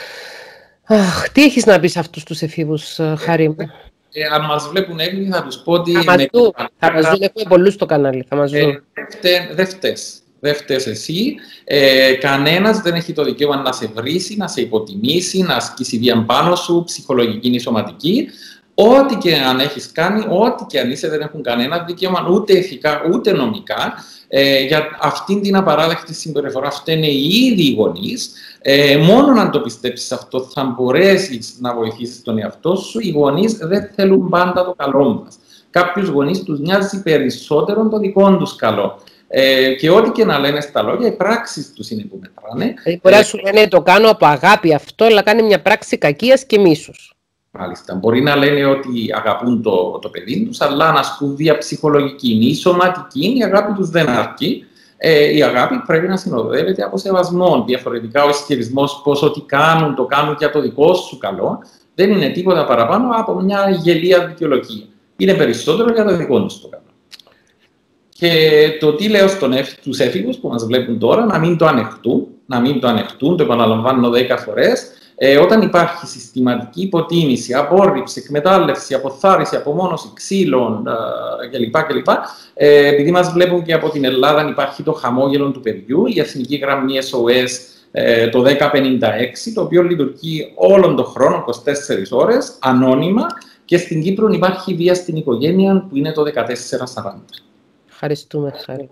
Αχ, τι έχεις να πεις σε αυτούς τους εφήβους, Χάρη μου? Ε, αν μας βλέπουν έγκυοι θα τους πω ότι... Θα μας δουν, θα μας δουν, έχουμε πολλούς στο κανάλι, θα μας δουν. Ε, δεν φταίς. Δεν φταίς εσύ. Ε, κανένας δεν έχει το δικαίωμα να σε βρίσει, να σε υποτιμήσει, να ασκήσει βία πάνω σου, ψυχολογική ή σωματική. Ό,τι και αν έχεις κάνει, ό,τι και αν είσαι, δεν έχουν κανένα δικαίωμα, ούτε ηθικά, ούτε νομικά. Ε, για αυτήν την απαράδεκτη συμπεριφορά, αυτό είναι οι ίδιοι οι γονείς. Ε, μόνο αν το πιστέψεις αυτό, θα μπορέσεις να βοηθήσεις τον εαυτό σου. Οι γονείς δεν θέλουν πάντα το καλό μας. Κάποιους γονείς τους νοιάζει περισσότερο το δικό τους καλό. Ε, και ό,τι και να λένε στα λόγια, οι πράξεις τους είναι που μετράνε. Ε, μπορεί να σου λένε το κάνω από αγάπη αυτό, αλλά κάνει μια πράξη κακίας και μίσους. Μάλιστα. Μπορεί να λένε ότι αγαπούν το, το παιδί τους, αλλά αν ασκούν βία ψυχολογική ή σωματική, η αγάπη τους δεν αρκεί. Ε, η αγάπη πρέπει να συνοδεύεται από σεβασμό. Διαφορετικά, ο ισχυρισμός πως ό,τι κάνουν, το κάνουν για το δικό σου καλό, δεν είναι τίποτα παραπάνω από μια γελία δικαιολογία. Είναι περισσότερο για το δικό τους το καλό. Και το τι λέω στους έφηβους που μας βλέπουν τώρα, να μην το ανεχτούν, να μην το ανεχτούν, το επαναλαμβάνω δέκα φορές, ε, όταν υπάρχει συστηματική υποτίμηση, απόρριψη, εκμετάλλευση, αποθάρρυνση, απομόνωση ξύλων ε, κλπ. κλπ. Ε, επειδή μας βλέπουν και από την Ελλάδα υπάρχει το χαμόγελο του παιδιού, η εθνική γραμμή ες ο ες ε, το δέκα πενήντα έξι, το οποίο λειτουργεί όλον τον χρόνο, είκοσι τέσσερις ώρες, ανώνυμα, και στην Κύπρο υπάρχει βία στην οικογένεια που είναι το δεκατέσσερα σαράντα. Ευχαριστούμε, Χάρη.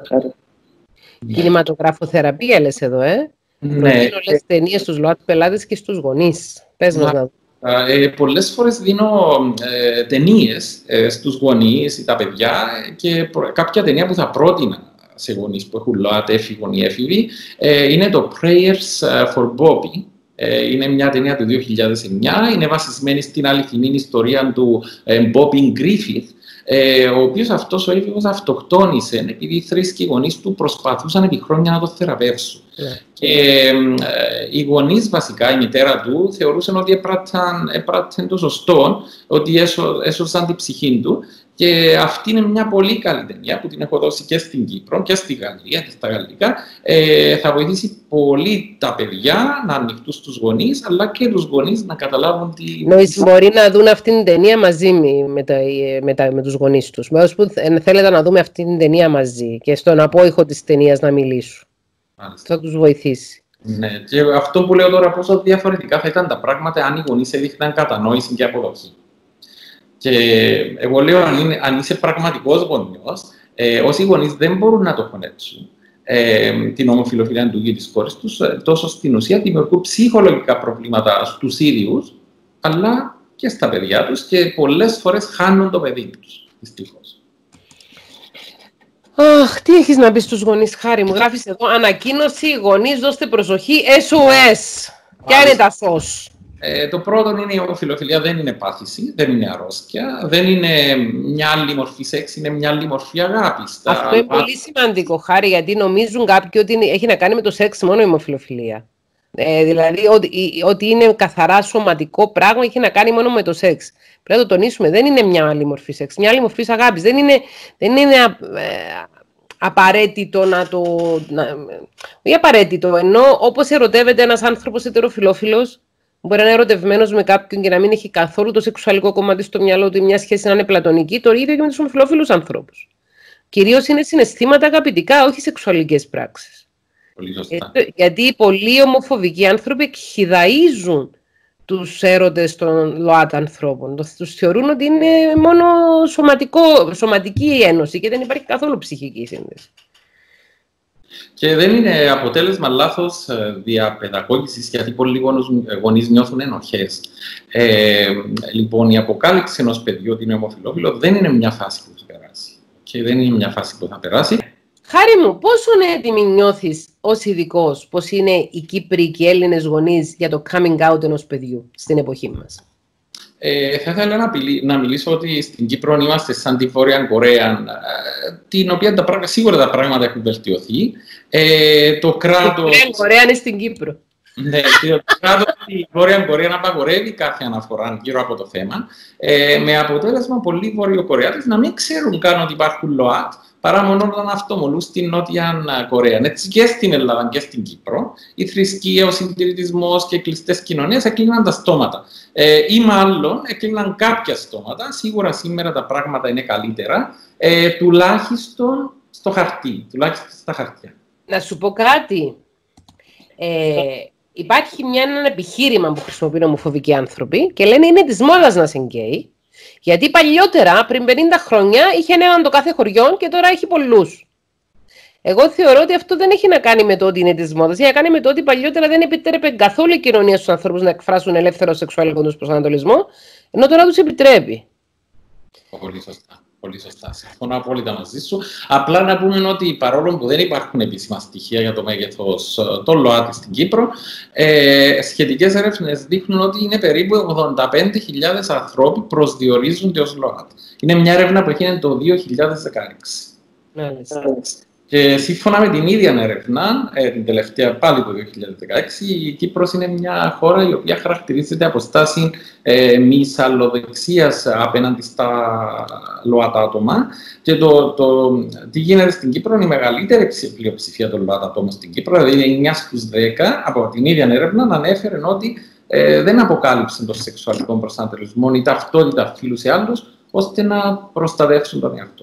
Κινηματογραφοθεραπεία λες εδώ, ε. Ναι. Προτείνω λες ταινίες στους ΛΟΑΤ πελάτες και στους γονείς. Πες μας να δούμε. Ε, πολλές φορές δίνω ε, ταινίες ε, στους γονείς ή τα παιδιά και προ, κάποια ταινία που θα πρότεινα σε γονείς που έχουν ΛΟΑΤ, έφηβοι ή έφηβοι, ε, είναι το Prayers for Bobby. Ε, είναι μια ταινία του δύο χιλιάδες εννιά, είναι βασισμένη στην αληθινή ιστορία του ε, Bobby Griffith, Ε, ο οποίος αυτός ο έφηβος αυτοκτόνησε επειδή οι θρήσκοι γονείς του προσπαθούσαν επί χρόνια να το θεραπεύσουν. Yeah. Και ε, οι γονείς, βασικά η μητέρα του, θεωρούσαν ότι έπραταν, έπραταν το σωστό, ότι έσω, έσωσαν την ψυχή του Και αυτή είναι μια πολύ καλή ταινία που την έχω δώσει και στην Κύπρο και στη Γαλλία και στα γαλλικά. Ε, θα βοηθήσει πολύ τα παιδιά να ανοιχτούν στους γονείς, αλλά και τους γονείς να καταλάβουν τι... Νοείς μπορεί να δουν αυτήν την ταινία μαζί με, τα, με, τα, με τους γονείς τους. Μήπως που θέλετε να δούμε αυτήν την ταινία μαζί και στον απόϊχο της ταινίας να μιλήσουν. Μάλιστα. Θα τους βοηθήσει. Ναι, και αυτό που λέω τώρα, πόσο διαφορετικά θα ήταν τα πράγματα αν οι γονείς έδειχναν κατανόηση και αποδοχή. Και εγώ λέω, αν, είναι, αν είσαι πραγματικός γονιός, ε, όσοι γονείς δεν μπορούν να το χωνέψουν ε, την ομοφυλοφιλία του γη της κόρης τους, ε, τόσο στην ουσία δημιουργούν ψυχολογικά προβλήματα στους ίδιους, αλλά και στα παιδιά τους και πολλές φορές χάνουν το παιδί τους, δυστυχώς. Αχ, τι έχεις να πεις στους γονείς, Χάρη μου? Γράφεις εδώ, ανακοίνωση, γονείς δώστε προσοχή, ες ο ες. Ποια είναι τα σως? Ε, το πρώτο είναι η ομοφυλοφιλία, δεν είναι πάθηση, δεν είναι αρρώστια, δεν είναι μια άλλη μορφή σεξ, είναι μια άλλη μορφή αγάπης. Αυτό είναι πολύ σημαντικό, Χάρη, γιατί νομίζουν κάποιοι ότι είναι, έχει να κάνει με το σεξ μόνο η ομοφυλοφιλία. Ε, δηλαδή ότι, ότι είναι καθαρά σωματικό πράγμα, έχει να κάνει μόνο με το σεξ. Πρέπει να το τονίσουμε, δεν είναι μια άλλη μορφή σεξ, μια άλλη μορφή αγάπης. Δεν είναι, δεν είναι ε, απαραίτητο να το... Να, όχι απαραίτητο, ενώ όπως ερωτεύεται ένας άνθρωπος ετεροφιλόφιλος, μπορεί να είναι ερωτευμένος με κάποιον και να μην έχει καθόλου το σεξουαλικό κομμάτι στο μυαλό του ή μια σχέση να είναι πλατωνική, το ίδιο και με τους ομοφυλόφιλους ανθρώπους. Κυρίως είναι συναισθήματα αγαπητικά, όχι σεξουαλικές πράξεις. Πολύ σωστά. Γιατί, γιατί οι πολύ ομοφοβικοί άνθρωποι εκχυδαΐζουν τους έρωτες των ΛΟΑΤ ανθρώπων. Τους θεωρούν ότι είναι μόνο σωματικό, σωματική ένωση και δεν υπάρχει καθόλου ψυχική σύνδεση. Και δεν είναι αποτέλεσμα λάθος διαπαιδαγώγησης, γιατί πολλοί γονείς νιώθουν ενοχές. Ε, λοιπόν, η αποκάλυψη ενός παιδιού ότι είναι ομοφυλόφιλο δεν είναι μια φάση που θα περάσει. Και δεν είναι μια φάση που θα περάσει. Χάρη μου, πόσο έτοιμη νιώθεις ως ειδικός πως είναι οι Κύπροι και οι Έλληνες γονείς για το coming out ενός παιδιού στην εποχή μας? Ε, θα ήθελα να, να μιλήσω ότι στην Κύπρο είμαστε σαν τη Βόρεια Κορέα, την οποία τα πράγματα, σίγουρα τα πράγματα έχουν βελτιωθεί. Ε, το κράτος... Η Βόρεια Κορέα είναι στην Κύπρο. Ναι, το κράτος στη Βόρεια Κορέα απαγορεύει κάθε αναφορά γύρω από το θέμα, ε, με αποτέλεσμα πολλοί Βορειοκορεάτες να μην ξέρουν καν ότι υπάρχουν ΛΟΑΤ, παρά μόνο να αυτομολούν στην Νότια Κορέα. Έτσι και στην Ελλάδα και στην Κύπρο, η θρησκεία, ο συντηρητισμός και οι κλειστές κοινωνίες έκλειναν τα στόματα. Ε, ή μάλλον έκλειναν κάποια στόματα. Σίγουρα σήμερα τα πράγματα είναι καλύτερα, ε, τουλάχιστον στο χαρτί, τουλάχιστον στα χαρτιά. Να σου πω κάτι. Ε, υπάρχει μια, ένα επιχείρημα που χρησιμοποιούν ομοφοβικοί άνθρωποι και λένε είναι της μόδας να είσαι γκέι. Γιατί παλιότερα, πριν πενήντα χρόνια, είχε έναν το κάθε χωριό και τώρα έχει πολλούς. Εγώ θεωρώ ότι αυτό δεν έχει να κάνει με το ότι είναι της μόδας. Έχει να κάνει με το ότι παλιότερα δεν επιτρέπε καθόλου η κοινωνία στους ανθρώπους να εκφράσουν ελεύθερο σεξουαλικό τους προσανατολισμό, ενώ τώρα τους επιτρέπει. Πολύ σωστά. Πολύ σωστά. Συμφωνώ απόλυτα μαζί σου. Απλά να πούμε ότι παρόλο που δεν υπάρχουν επίσημα στοιχεία για το μέγεθος των ΛΟΑΤ στην Κύπρο, ε, σχετικές έρευνες δείχνουν ότι είναι περίπου ογδόντα πέντε χιλιάδες ανθρώποι προσδιορίζονται ως ΛΟΑΤ. Είναι μια έρευνα που έγινε το δύο χιλιάδες δεκαέξι. Μάλιστα. Και σύμφωνα με την ίδια έρευνα, ε, την τελευταία πάλι το δύο χιλιάδες δεκαέξι, η Κύπρος είναι μια χώρα η οποία χαρακτηρίζεται από στάση ε, μυσαλλοδεξίας απέναντι στα ΛΟΑΤ άτομα. Και το, το, τι γίνεται στην Κύπρο είναι η μεγαλύτερη πλειοψηφία των ΛΟΑΤ ατόμων στην Κύπρο, δηλαδή εννιά στους δέκα από την ίδια έρευνα ανέφερε ότι ε, δεν αποκάλυψαν τον σεξουαλικό προσανατολισμό ή ταυτότητα φύλου σε άλλους, ώστε να προστατεύσουν τον εαυτό.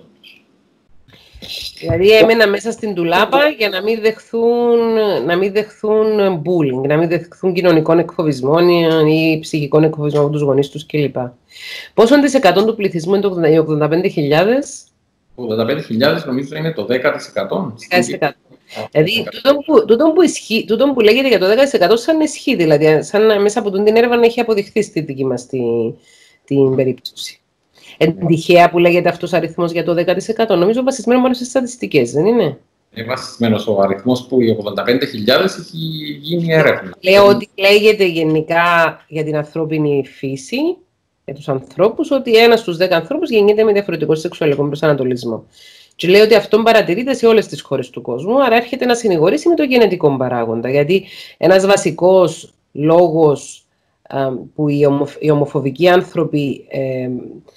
Δηλαδή έμενα μέσα στην τουλάπα για να μην δεχθούν, να μην δεχθούν bullying, να μην δεχθούν κοινωνικών εκφοβισμών ή ψυχικών εκφοβισμών από τους γονείς τους κλπ. Πόσο της εκατό του πληθυσμού είναι το ογδόντα πέντε χιλιάδες? ογδόντα πέντε χιλιάδες νομίζω είναι το δέκα τοις εκατό. δέκα τοις εκατό. Δηλαδή, τούτο που, τούτο, που ισχύ, τούτο που λέγεται για το δέκα τοις εκατό σαν ισχύει, δηλαδή σαν μέσα από την έρευνα έχει αποδειχθεί στη δική μας την, την περίπτωση. Είναι τυχαία που λέγεται αυτός ο αριθμός για το δέκα τοις εκατό. Νομίζω βασισμένο μόνο σε στατιστικές, δεν είναι? Είναι βασισμένος ο αριθμός που οι ογδόντα πέντε χιλιάδες έχει γίνει έρευνα. Λέω ότι λέγεται γενικά για την ανθρώπινη φύση, για τους ανθρώπους, ότι ένας στους δέκα ανθρώπους γεννιέται με διαφορετικό σεξουαλικό προσανατολισμό. Και λέει ότι αυτό παρατηρείται σε όλες τις χώρες του κόσμου, άρα έρχεται να συνηγορήσει με το γενετικό παράγοντα. Γιατί ένας βασικός λόγος που οι, ομο, οι ομοφοβικοί άνθρωποι ε,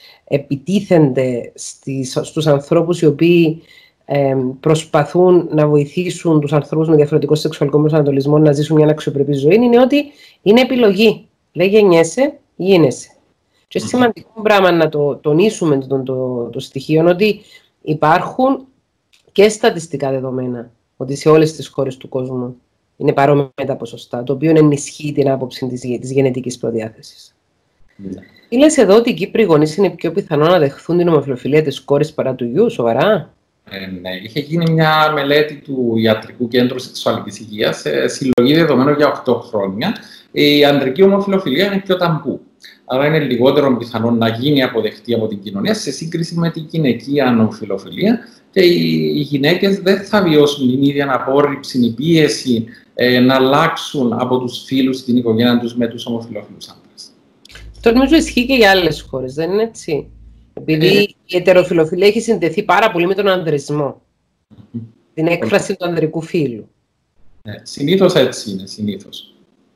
επιτίθενται στις, στους ανθρώπους οι οποίοι ε, προσπαθούν να βοηθήσουν τους ανθρώπους με διαφορετικό σεξουαλικό προσανατολισμό να ζήσουν μια αξιοπρεπή ζωή, είναι ότι είναι επιλογή. Δεν γεννιέσαι, γίνεσαι. Και σημαντικό πράγμα να το τονίσουμε το, το, το στοιχείο ότι υπάρχουν και στατιστικά δεδομένα ότι σε όλες τις χώρες του κόσμου είναι παρόμοια τα ποσοστά, το οποίο ενισχύει την άποψη της, της γενετικής προδιάθεσης. Ναι. Τι λες εδώ ότι οι Κύπροι γονείς είναι πιο πιθανό να δεχθούν την ομοφιλοφιλία της κόρης παρά του γιου, σοβαρά? Ε, ναι, είχε γίνει μια μελέτη του Ιατρικού Κέντρου Σεξουαλικής Υγείας, σε συλλογή δεδομένων για οκτώ χρόνια. Η ανδρική ομοφιλοφιλία είναι πιο ταμπού. Άρα είναι λιγότερο πιθανό να γίνει αποδεκτή από την κοινωνία σε σύγκριση με τη γυναικεία ομοφιλοφιλία, και οι γυναίκες δεν θα βιώσουν την ίδια απόρριψη, η πίεση ε, να αλλάξουν από τους φίλους στην οικογένεια τους με τους ομοφιλόφιλους άντρες. Το νομίζω ισχύει και για άλλες χώρες, δεν είναι έτσι? Επειδή ε, η ετεροφιλοφιλία έχει συνδεθεί πάρα πολύ με τον ανδρισμό, mm-hmm. την έκφραση του ανδρικού φύλου. Ε, συνήθως έτσι είναι, συνήθως.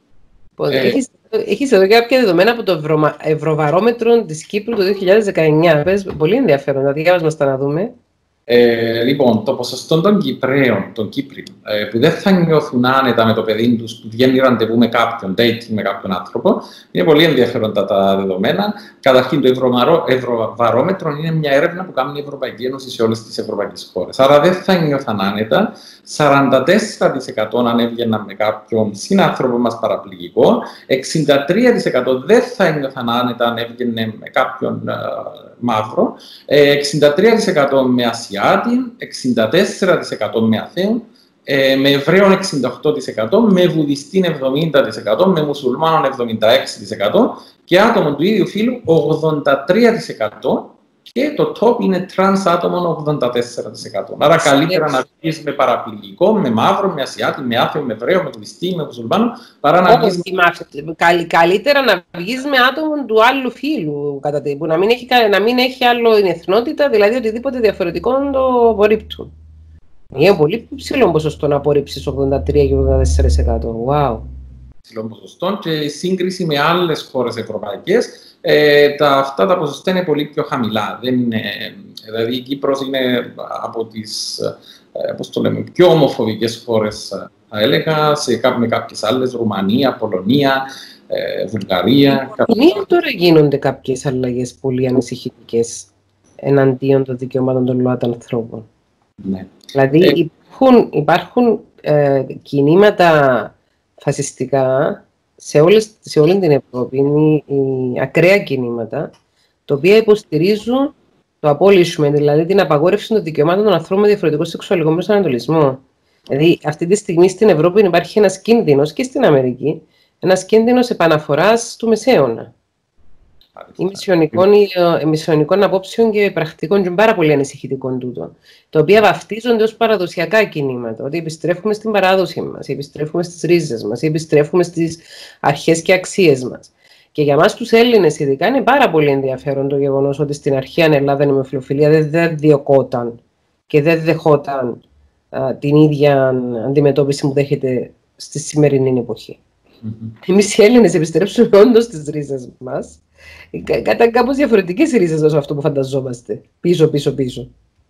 Ε, έχεις, έχεις εδώ κάποια δεδομένα από το Ευρω, Ευρωβαρόμετρο της Κύπρου το δύο χιλιάδες δεκαεννιά. Πες, πολύ ενδιαφέρον, να διάβασμα μας τα να δούμε. Ε, λοιπόν, το ποσοστό των Κυπραίων, των Κύπριων, ε, που δεν θα νιώθουν άνετα με το παιδί τους που βγαίνει ραντεβού με κάποιον, dating με κάποιον άνθρωπο, είναι πολύ ενδιαφέροντα τα δεδομένα. Καταρχήν, το Ευρωβαρόμετρο είναι μια έρευνα που κάνει η Ευρωπαϊκή Ένωση σε όλες τις ευρωπαϊκές χώρες. Άρα δεν θα νιώθαν άνετα. σαράντα τέσσερα τοις εκατό αν έβγαιναν με κάποιον συνάνθρωπο μας παραπληγικό, εξήντα τρία τοις εκατό δεν θα νιώθαν άνετα αν έβγαινε με κάποιον uh, μαύρο, εξήντα τρία τοις εκατό με Ασιάτη, εξήντα τέσσερα τοις εκατό με Αθέων, ε, με Εβραίων εξήντα οκτώ τοις εκατό, με Βουδιστήν εβδομήντα τοις εκατό, με Μουσουλμάνων εβδομήντα έξι τοις εκατό και άτομων του ίδιου φύλου ογδόντα τρία τοις εκατό. Και το top είναι τρανς άτομων ογδόντα τέσσερα τοις εκατό. Άρα καλύτερα να βγεις με παραπληγικό, με μαύρο, με Ασιάτη, με Άθεο, με Εβραίο, με Βουδιστή, με Μουσουλμάνο, παρά να βγεις... Καλύτερα να βγεις με άτομο του άλλου φύλου, κατά τύπου, να μην έχει, να μην έχει άλλο εθνότητα, δηλαδή οτιδήποτε διαφορετικό το απορρίπτουν. Είναι πολύ ψηλό ποσοστό να απορρίψεις ογδόντα τρία και ογδόντα τέσσερα τοις εκατό. Wow. Ψηλό ποσοστό και η σύγκριση με άλλες χώρες ευρωπαϊκές, Ε, τα, αυτά τα ποσοστά είναι πολύ πιο χαμηλά. Δεν είναι, δηλαδή η Κύπρος είναι από τις ε, πώς το λέμε, πιο ομοφοβικές χώρες, θα έλεγα, σε, με κάποιες άλλες, Ρουμανία, Πολωνία, ε, Βουλγαρία. Στην τώρα γίνονται κάποιες αλλαγές πολύ ανησυχητικές εναντίον των δικαιωμάτων των ΛΟΑΤ ανθρώπων. Ναι. Δηλαδή ε, υπάρχουν, υπάρχουν ε, κινήματα φασιστικά σε, όλες, σε όλη την Ευρώπη, είναι οι, οι ακραία κινήματα, τα οποία υποστηρίζουν το abolishment, δηλαδή την απαγόρευση των δικαιωμάτων των ανθρώπων με διαφορετικό σεξουαλικό προσανατολισμό. Δηλαδή, αυτή τη στιγμή στην Ευρώπη υπάρχει ένας κίνδυνος, και στην Αμερική, ένας κίνδυνος επαναφοράς του Μεσαίωνα. Ή μισιονικών απόψεων και πρακτικών και πάρα πολύ ανησυχητικών τούτων, τα οποία βαφτίζονται ως παραδοσιακά κινήματα, ότι επιστρέφουμε στην παράδοση μας, επιστρέφουμε στις ρίζες μας, επιστρέφουμε στις αρχές και αξίες μας. Και για μας τους Έλληνες ειδικά είναι πάρα πολύ ενδιαφέρον το γεγονός ότι στην αρχαία Ελλάδα η ομοφυλοφιλία δεν, δεν διωκόταν και δεν δεχόταν α, την ίδια αντιμετώπιση που δέχεται στη σημερινή εποχή. Mm-hmm. Εμείς οι Έλληνες επιστρέψουμε όντως στις ρίζες μας, κατά κάπως διαφορετικές ρίζες όσο αυτό που φανταζόμαστε, πίσω, πίσω, πίσω.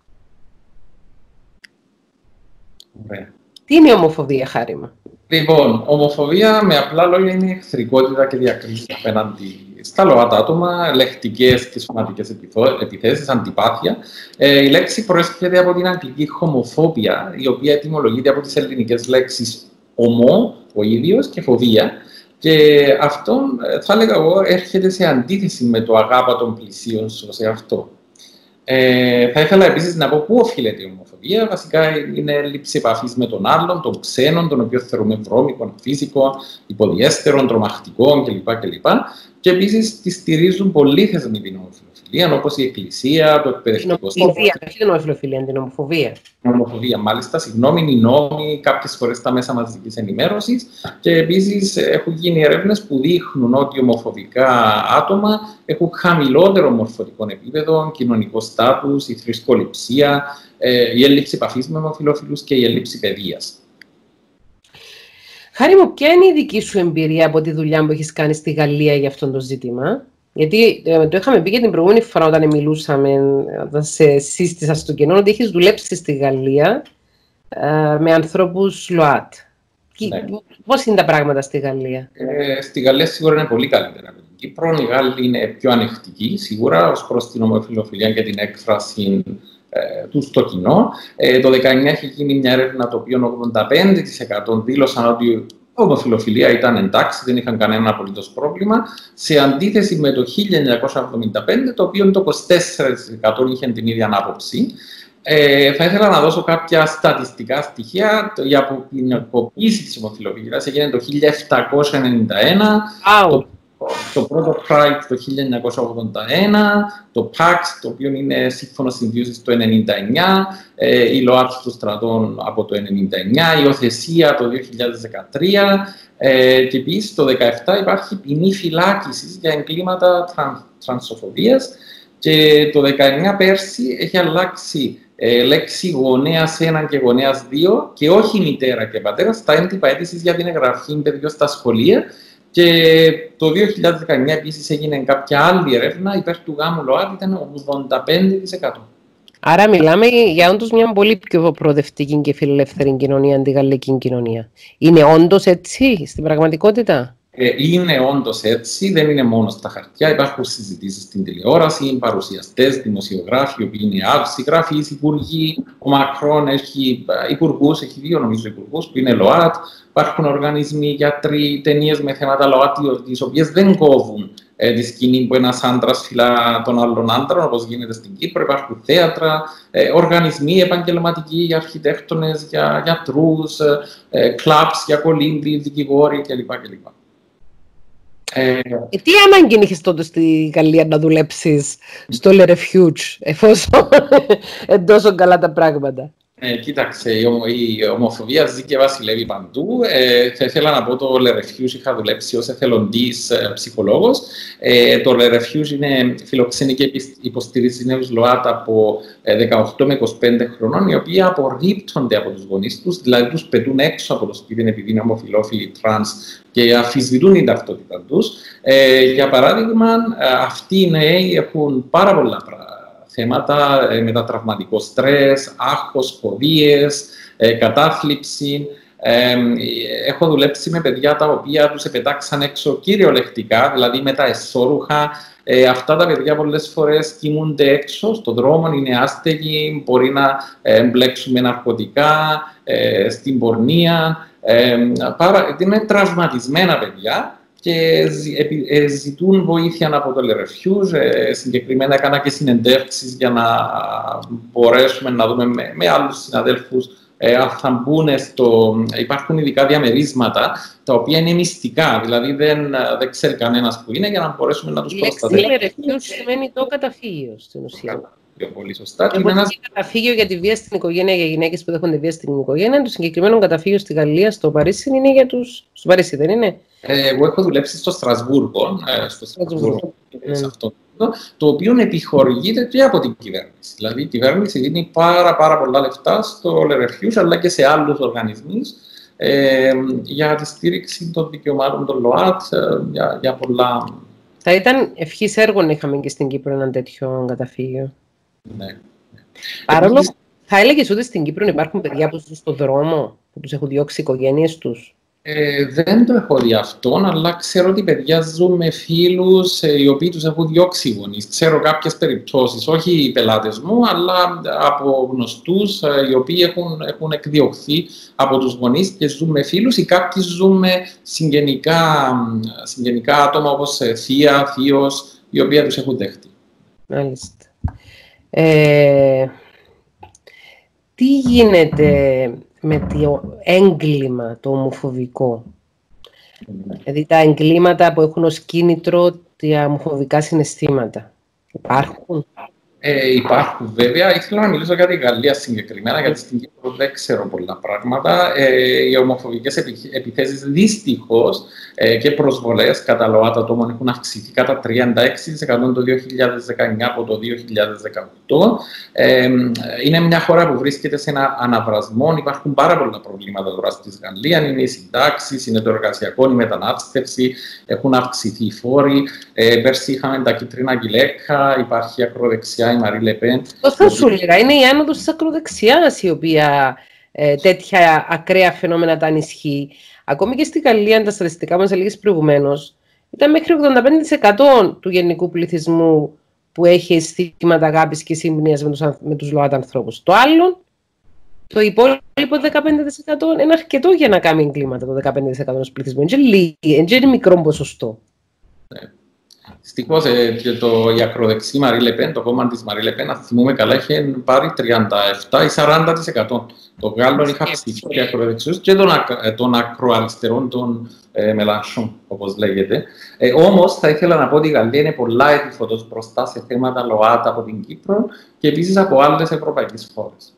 Ωραία. Τι είναι η ομοφοβία, Χάριμα? Λοιπόν, ομοφοβία με απλά λόγια είναι εχθρικότητα και διακρίση απέναντι στα ΛΟΑΤ άτομα, λεκτικές και σωματικές επιθέσεις, αντιπάθεια. Ε, η λέξη προέρχεται από την αγγλική χομοφόβια, η οποία ετυμολογείται από τις ελληνικές λέξεις ομό, ο ίδιος, και φοβία. Και αυτό, θα έλεγα εγώ, έρχεται σε αντίθεση με το αγάπα των πλησίων σου σε αυτό. Ε, θα ήθελα επίσης να πω πού οφείλεται η ομοφοβία. Βασικά είναι έλλειψη επαφής με τον άλλον, τον ξένον, τον οποίο θεωρούμε βρώμικο, φυσικό, υποδιέστερο, τρομακτικό κλπ. κλπ. Και επίσης τη στηρίζουν πολλοί θεσμοί την ομοφιλοφιλία, όπως η Εκκλησία, το εκπαιδευτικό σύστημα. Όχι την ομοφιλοφιλία, την ομοφοβία. Την ομοφοβία, μάλιστα, συγγνώμη, οι νόμοι, κάποιες φορές τα μέσα μαζικής ενημέρωσης. Και επίσης έχουν γίνει έρευνες που δείχνουν ότι ομοφοβικά άτομα έχουν χαμηλότερο μορφωτικό επίπεδο, κοινωνικό στάτους, η θρησκοληψία, η έλλειψη επαφής με ομοφιλόφιλους και η έλλειψη παιδείας. Χάρη μου, ποια είναι η δική σου εμπειρία από τη δουλειά που έχεις κάνει στη Γαλλία για αυτό το ζήτημα? Γιατί ε, το είχαμε πει και την προηγούμενη φορά όταν μιλούσαμε, όταν σε σύστησα στο κοινό, ότι έχεις δουλέψει στη Γαλλία ε, με ανθρώπους ΛΟΑΤ. Ναι. Πώς είναι τα πράγματα στη Γαλλία? Ε, στη Γαλλία σίγουρα είναι πολύ καλύτερα από την Κύπρο. Οι Γάλλοι είναι πιο ανεκτικοί, σίγουρα, ως προς την ομοφυλοφιλία και την έκφραση ε, του στο κοινό. Ε, το δεκαεννιά έχει γίνει μια έρευνα το οποίο ογδόντα πέντε τοις εκατό δήλωσαν ότι η ομοφυλοφιλία ήταν εντάξει, δεν είχαν κανένα απολύτως πρόβλημα, σε αντίθεση με το χίλια εννιακόσια εβδομήντα πέντε, το οποίο το είκοσι τέσσερα τοις εκατό είχαν την ίδια άποψη. Ε, θα ήθελα να δώσω κάποια στατιστικά στοιχεία για την αποποίηση της ομοφυλοφιλίας. Έγινε το χίλια επτακόσια ενενήντα ένα, wow. το, το πρώτο Pride το χίλια εννιακόσια ογδόντα ένα, το παξ, το οποίο είναι σύμφωνο συμβίωσης το ενενήντα εννιά, ε, η ΛΟΑΤ των στρατών από το ενενήντα εννιά, η υιοθεσία το δύο χιλιάδες δεκατρία ε, και επίσης το δύο χιλιάδες δεκαεπτά υπάρχει ποινή φυλάκισης για εγκλήματα τραν, τρανσοφοβίας. Και το δεκαεννιά πέρσι έχει αλλάξει ε, λέξη γονέας ένα και γονέας δύο και όχι μητέρα και πατέρα στα έντυπα αίτησης για την εγγραφή παιδιών στα σχολεία. Και το δύο χιλιάδες δεκαεννιά επίσης έγινε κάποια άλλη έρευνα υπέρ του γάμου ΛΟΑΤ, ήταν ογδόντα πέντε τοις εκατό. Άρα μιλάμε για όντως μια πολύ πιο προοδευτική και φιλελεύθερη κοινωνία αντί γαλλική κοινωνία. Είναι όντως έτσι στην πραγματικότητα? Είναι όντως έτσι, δεν είναι μόνο στα χαρτιά. Υπάρχουν συζητήσεις στην τηλεόραση, παρουσιαστές, δημοσιογράφοι, οι οποίοι είναι συγγραφείς, υπουργοί. Ο Μακρόν έχει υπουργούς, έχει δύο νομίζω υπουργούς που είναι ΛΟΑΤ. Υπάρχουν οργανισμοί, γιατροί, ταινίες με θέματα ΛΟΑΤ, τις οποίες δεν κόβουν ε, τη σκηνή που ένας άντρας φυλά τον άλλον άντρα, όπως γίνεται στην Κύπρο. Υπάρχουν θέατρα, ε, οργανισμοί επαγγελματικοί για αρχιτέκτονες, για γιατρούς, ε, κλαμπς για κολύμβοι, δικηγόροι κλπ. κλπ. Ε, τι ανάγκη είχες τότε στη Γαλλία να δουλέψεις στο Le Refuge, εφόσον είναι τόσο καλά τα πράγματα? Ε, κοίταξε, η, ομο, η ομοφοβία ζει και βασιλεύει παντού. Ε, θα ήθελα να πω το Le Refuge είχα δουλέψει ως εθελοντής ε, ψυχολόγος. Ε, το Le Refuge είναι φιλοξενεί και υποστηρίζει νέους ΛΟΑΤ από ε, δεκαοκτώ με είκοσι πέντε χρονών, οι οποίοι απορρίπτονται από τους γονείς τους, δηλαδή τους πετούν έξω από το σπίτι επειδή είναι ομοφυλόφιλοι, τρανς και αμφισβητούν την ταυτότητα τους. Ε, για παράδειγμα, αυτοί οι νέοι έχουν πάρα πολλά πράγματα. Θέματα ε, μετατραυματικό στρες, άγχος, φοβίες, ε, κατάθλιψη. Ε, έχω δουλέψει με παιδιά τα οποία τους επετάξαν έξω κυριολεκτικά, δηλαδή με τα εσώρουχα. Ε, αυτά τα παιδιά πολλές φορές κοιμούνται έξω στον δρόμο, είναι άστεγοι, μπορεί να ε, μπλέξουν με ναρκωτικά, ε, στην πορνεία. Ε, πάρα, είναι τραυματισμένα παιδιά και ζητούν βοήθεια από το Le Refuge. Συγκεκριμένα έκανα και συνεντεύξεις για να μπορέσουμε να δούμε με, με άλλους συναδέλφους ε, αν θα μπουν στο... Υπάρχουν ειδικά διαμερίσματα τα οποία είναι μυστικά, δηλαδή δεν, δεν ξέρει κανένας που είναι, για να μπορέσουμε να τους προστατεύσουμε. Le Refuge σημαίνει το καταφύγιο στην ουσία. Πολύ σωστά. Και ένας... καταφύγιο για τη βία στην οικογένεια, για γυναίκες που δέχονται βία στην οικογένεια. Το συγκεκριμένο καταφύγιο στη Γαλλία, στο Παρίσι, είναι για τους. Στο Παρίσι, δεν είναι? Ε, εγώ έχω δουλέψει στο Στρασβούργο, ε, στο Στρασβούργο mm. σε αυτό, το οποίο επιχορηγείται και από την κυβέρνηση. Δηλαδή η κυβέρνηση δίνει πάρα, πάρα πολλά λεφτά στο Le Refuge, αλλά και σε άλλους οργανισμούς ε, για τη στήριξη των δικαιωμάτων των ΛΟΑΤ, ε, για, για πολλά. Θα ήταν ευχής έργων να είχαμε και στην Κύπρο ένα τέτοιο καταφύγιο. Ναι. Παρόλο που θα έλεγες ότι στην Κύπρο υπάρχουν παιδιά που ζουν στον δρόμο, που τους έχουν διώξει οι οικογένειες τους? Ε, δεν το έχω δει αυτόν, αλλά ξέρω ότι παιδιά ζουν με φίλους ε, οι οποίοι τους έχουν διώξει οι γονείς. Ξέρω κάποιες περιπτώσεις, όχι οι πελάτες μου, αλλά από γνωστούς ε, οι οποίοι έχουν, έχουν εκδιωχθεί από τους γονείς και ζουν με φίλους, ή κάποιοι ζουν με συγγενικά, συγγενικά άτομα όπως ε, θεία, θείος, οι οποίοι τους έχουν δεχτεί. Μάλιστα. Ε, τι γίνεται με το έγκλημα, το ομοφοβικό? Mm. Δηλαδή τα εγκλήματα που έχουν ως κίνητρο τα ομοφοβικά συναισθήματα. Υπάρχουν? Ε, υπάρχουν βέβαια. Ήθελα να μιλήσω για τη Γαλλία συγκεκριμένα, γιατί στην Κύπρο δεν ξέρω πολλά πράγματα. Ε, οι ομοφοβικές επιθέσεις δυστυχώς ε, και προσβολές κατά ΛΟΑΤ ατόμων έχουν αυξηθεί κατά τριάντα έξι τοις εκατό το δύο χιλιάδες δεκαεννιά από το δύο χιλιάδες δεκαοκτώ. Ε, είναι μια χώρα που βρίσκεται σε ένα αναβρασμό. Υπάρχουν πάρα πολλά προβλήματα τώρα στη Γαλλία. Είναι οι συντάξεις, είναι το εργασιακό, η μετανάστευση, έχουν αυξηθεί οι φόροι. Ε, πέρσι είχαμε τα κίτρινα γυλαίκα, υπάρχει ακροδεξιά. Το θα σου έλεγα, είναι η άνοδος της ακροδεξιάς η οποία ε, τέτοια ακραία φαινόμενα τα ανισχύει. Ακόμη και στη Γαλλία, τα στατιστικά μας έλεγες προηγουμένως, ήταν μέχρι ογδόντα πέντε τοις εκατό του γενικού πληθυσμού που έχει αισθήματα αγάπης και σύμπνοιας με τους, με τους ΛΟΑΤ ανθρώπους. Το άλλο, το υπόλοιπο δεκαπέντε τοις εκατό είναι αρκετό για να κάνει εγκλήματα το δεκαπέντε τοις εκατό του πληθυσμού. Είναι μικρό ποσοστό. Ναι. Δυστυχώς, ε, η ακροδεξή Μαρί Λεπέν, το κόμμα της Μαρί Λεπέν, αν θυμούμε καλά, είχε πάρει τριάντα επτά ή σαράντα τοις εκατό. Το Γάλλον είχα ψηφίσει και ακροδεξιούς και των, ακ, των ακροαριστερών των ε, Μελανσόν, όπως λέγεται. Ε, όμως, θα ήθελα να πω ότι η Γαλλία είναι πολλά έτη φωτός μπροστά σε θέματα ΛΟΑΤ από την Κύπρο και επίσης από άλλες ευρωπαϊκές χώρες.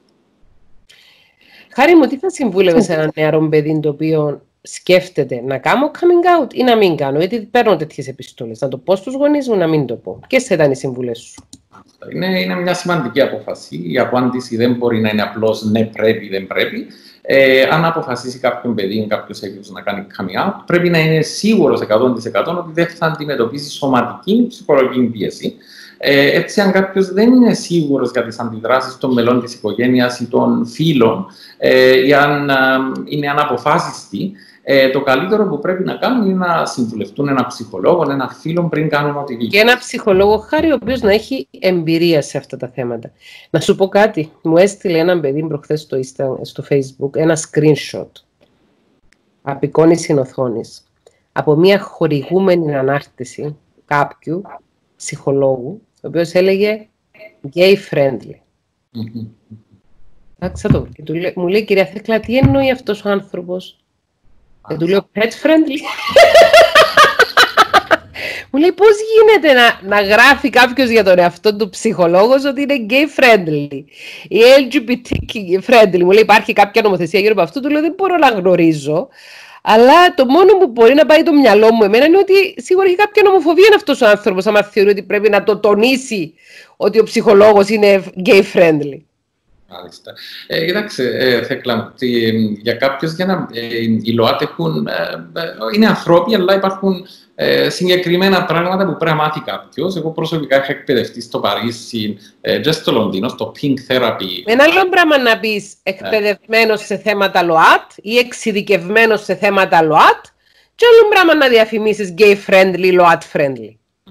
Χάρη μου, τι θα συμβούλευες σε έναν νεαρό παιδί το οποίο σκέφτεται να κάνω coming out ή να μην κάνω, γιατί παίρνω τέτοιες επιστολές, να το πω στους γονείς μου, να μην το πω. Ποιες θα ήταν οι συμβουλές σου? Είναι, είναι μια σημαντική απόφαση. Η απάντηση δεν μπορεί να είναι απλώς ναι, πρέπει, δεν πρέπει. Ε, αν αποφασίσει κάποιον παιδί, κάποιος έγκυος να κάνει coming out, πρέπει να είναι σίγουρος εκατό τοις εκατό ότι δεν θα αντιμετωπίσει σωματική ή ψυχολογική πίεση. Ε, έτσι, αν κάποιος δεν είναι σίγουρος για τις αντιδράσεις των μελών της οικογένειας ή των φίλων, ε, ή αν ε, είναι αναποφάσιστοι, Ε, το καλύτερο που πρέπει να κάνουν είναι να συμβουλευτούν έναν ψυχολόγο, έναν φίλο πριν κάνουν ό,τι βγει. Και έναν ψυχολόγο, Χάρη, ο οποίος να έχει εμπειρία σε αυτά τα θέματα. Να σου πω κάτι. Μου έστειλε έναν παιδί προχθές στο, στο Facebook ένα screenshot απεικόνηση οθόνης από μια χορηγούμενη ανάρτηση κάποιου ψυχολόγου, ο οποίος έλεγε gay friendly. Mm-hmm. Άκουσα το. Και του, μου λέει, κυρία Θέκλα, τι εννοεί αυτός ο άνθρωπος? Και του λέω, pet friendly. Μου λέει, πώς γίνεται να, να γράφει κάποιος για τον εαυτό του ψυχολόγος ότι είναι gay friendly ή ελ τζι μπι τι friendly? Μου λέει, υπάρχει κάποια νομοθεσία γύρω από αυτό? Του λέω, δεν μπορώ να γνωρίζω. Αλλά το μόνο που μπορεί να πάει το μυαλό μου εμένα είναι ότι σίγουρα έχει κάποια νομοφοβία αυτός ο άνθρωπος, άμα θεωρεί ότι πρέπει να το τονίσει ότι ο ψυχολόγος είναι gay friendly. Μάλιστα. Ε, κοιτάξτε, ε, Θέκλα, ε, για κάποιους για να, ε, οι ΛΟΑΤ έχουν, ε, ε, είναι ανθρώποι, αλλά υπάρχουν ε, συγκεκριμένα πράγματα που πρέπει να μάθει κάποιος. Εγώ προσωπικά είχα εκπαιδευτεί στο Παρίσι ε, και στο Λονδίνο, στο Pink Therapy. Ένα άλλο πράγμα να πεις εκπαιδευμένος ε. σε θέματα ΛΟΑΤ ή εξειδικευμένος σε θέματα ΛΟΑΤ, και άλλο πράγμα να διαφημίσεις gay friendly, ΛΟΑΤ friendly.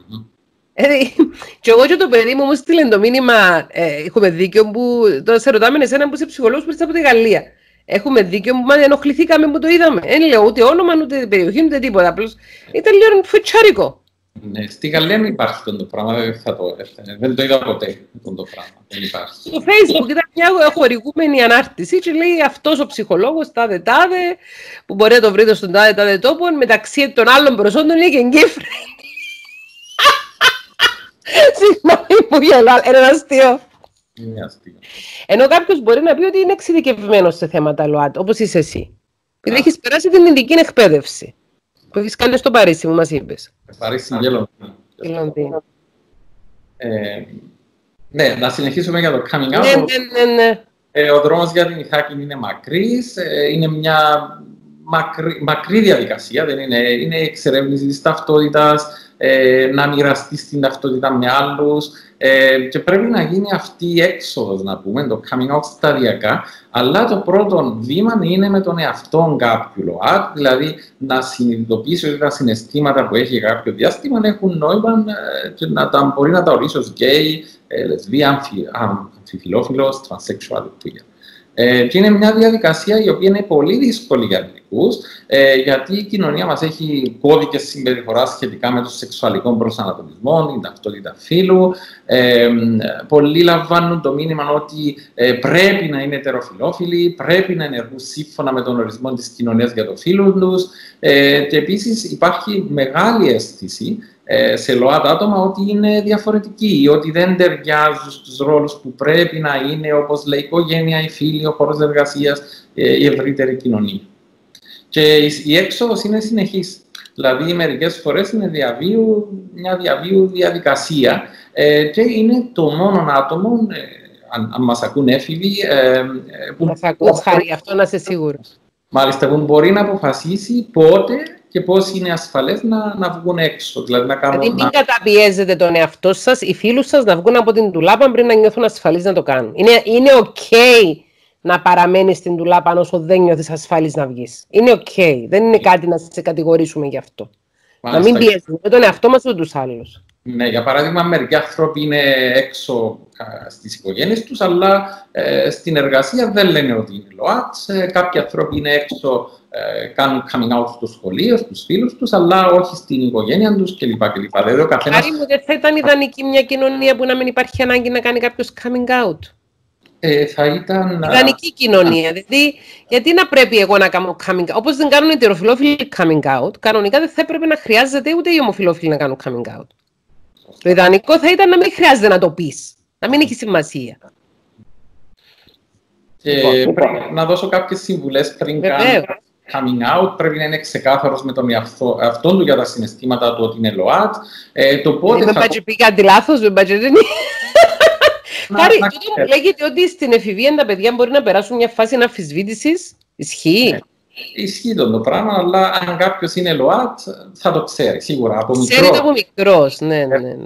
Και εγώ και το παιδί μου μου στείλε το μήνυμα, ε, έχουμε δίκιο που, τώρα σε ρωτάμε εσένα που είσαι ψυχολόγος που είσαι από τη Γαλλία. Έχουμε δίκιο που μα ενοχληθήκαμε που το είδαμε. Δεν λέω ούτε όνομα, ούτε περιοχή, ούτε τίποτα. Απλώς ήταν λίγο φουτσάρικο. Ναι, στη Γαλλία δεν υπάρχει αυτό το πράγμα, δεν, θα το, δεν το είδα ποτέ αυτό το πράγμα. Δεν υπάρχει. Στο Facebook ήταν μια χορηγούμενη ανάρτηση και λέει αυτός ο ψυχολόγος τάδε τάδε, που μπορεί να το βρείτε στον τάδε τάδε τόπο, μεταξύ των άλλων προσόντων είναι και γκέφρε. Συγγνώμη που γελάω, είναι ένα αστείο. Είναι αστείο. Ενώ κάποιος μπορεί να πει ότι είναι εξειδικευμένος σε θέματα ΛΟΑΤ, όπως είσαι εσύ. Γιατί έχεις περάσει την ειδική εκπαίδευση που έχεις κάνει στο Παρίσι, μου μας είπες. Παρίσι και Λονδίνο. Ε, ναι, να συνεχίσουμε για το coming out. Ναι, ναι, ναι, ναι. Ε, ο δρόμος για την Ιθάκη είναι μακρύς. Ε, είναι μια μακρύ, μακρύ διαδικασία. Δεν είναι, είναι η εξερεύνηση της ταυτότητας, ε, να μοιραστεί την ταυτότητα με άλλους. Ε, και πρέπει να γίνει αυτή η έξοδος, να πούμε, το coming out σταδιακά. Αλλά το πρώτο βήμα είναι με τον εαυτό κάποιου ΛΟΑΤ, δηλαδή να συνειδητοποιήσει ότι τα συναισθήματα που έχει για κάποιο διάστημα έχουν νόημα και να τα μπορεί να τα ορίσει ως γκέι, λεσβία, αμφιφιλόφιλος, τρανσεξουάλ. Ε, και είναι μια διαδικασία η οποία είναι πολύ δύσκολη για μερικούς, ε, γιατί η κοινωνία μας έχει κώδικες συμπεριφοράς σχετικά με τον σεξουαλικό προσανατολισμό, την ταυτότητα φύλου. Ε, πολλοί λαμβάνουν το μήνυμα ότι ε, πρέπει να είναι ετεροφιλόφιλοι, πρέπει να ενεργούν σύμφωνα με τον ορισμό της κοινωνίας για το φύλο τους. Ε, και επίσης υπάρχει μεγάλη αίσθηση ε, σε ΛΟΑΤ άτομα ότι είναι διαφορετικοί ή ότι δεν ταιριάζουν στους ρόλους που πρέπει να είναι, όπως λέει η οικογένεια, η φίλη, ο χώρος εργασίας, ε, η ευρύτερη κοινωνία. Και η, η έξοδος είναι συνεχής. Δηλαδή, μερικές φορές είναι διαβίου, μια διαβίου διαδικασία ε, και είναι το μόνο άτομο, ε, αν, αν μας ακούν έφηβοι, ε, που... Μας ακούς, Χάρη, αυτό να είσαι σίγουρος. Μάλιστα, που μπορεί να αποφασίσει πότε και πώς είναι ασφαλές να, να βγουν έξω. Δηλαδή, να κάνουν, δηλαδή, μην να... καταπιέζετε τον εαυτό σας, οι φίλους σας να βγουν από την ντουλάπα πριν να νιώθουν ασφαλείς να το κάνουν. Είναι, είναι ok να παραμένεις στην ντουλάπα όσο δεν νιώθεις ασφαλής να βγεις. Είναι ok. Δεν είναι κάτι να σε κατηγορήσουμε γι' αυτό. Μάλιστα. Να μην πιέζουμε τον εαυτό μας ούτε τους άλλους. Ναι, για παράδειγμα, μερικοί άνθρωποι είναι έξω στις οικογένειες τους, αλλά ε, στην εργασία δεν λένε ότι είναι ΛΟΑΤ. Ε, κάποιοι άνθρωποι είναι έξω, ε, κάνουν coming out στο σχολείο, στους φίλους τους, αλλά όχι στην οικογένεια τους κλπ. κλπ. Δηλαδή, καθένας... Άρα μου, δεν θα ήταν ιδανική μια κοινωνία που να μην υπάρχει ανάγκη να κάνει κάποιος coming out. Ε, θα ήταν... Ιδανική κοινωνία. Δηλαδή, γιατί να πρέπει εγώ να κάνω coming out. Όπως δεν κάνουν οι ετεροφιλόφιλοι coming out, κανονικά δεν θα έπρεπε να χρειάζεται ούτε οι ομοφιλόφιλοι να κάνουν coming out. Το ιδανικό θα ήταν να μην χρειάζεται να το πεις. Να μην έχει σημασία. Και πρέπει να δώσω κάποιες συμβουλές πριν κάνω coming out. Πρέπει να είναι ξεκάθαρος με τον εαυτό, εαυτόν του για τα συναισθήματα του ότι είναι ΛΟΑΤ. Ε, το πότε δεν θα... πάει και πει κάτι λάθος, δεν πάει και δεν είναι. Χάρη, τότε λέγεται ότι στην εφηβεία τα παιδιά μπορεί να περάσουν μια φάση αμφισβήτησης. Ισχύει. Ναι. Ισχύει το πράγμα, αλλά αν κάποιος είναι ΛΟΑΤ θα το ξέρει σίγουρα από μικρό. Ξέρει το από μικρός, ναι, ναι, ναι.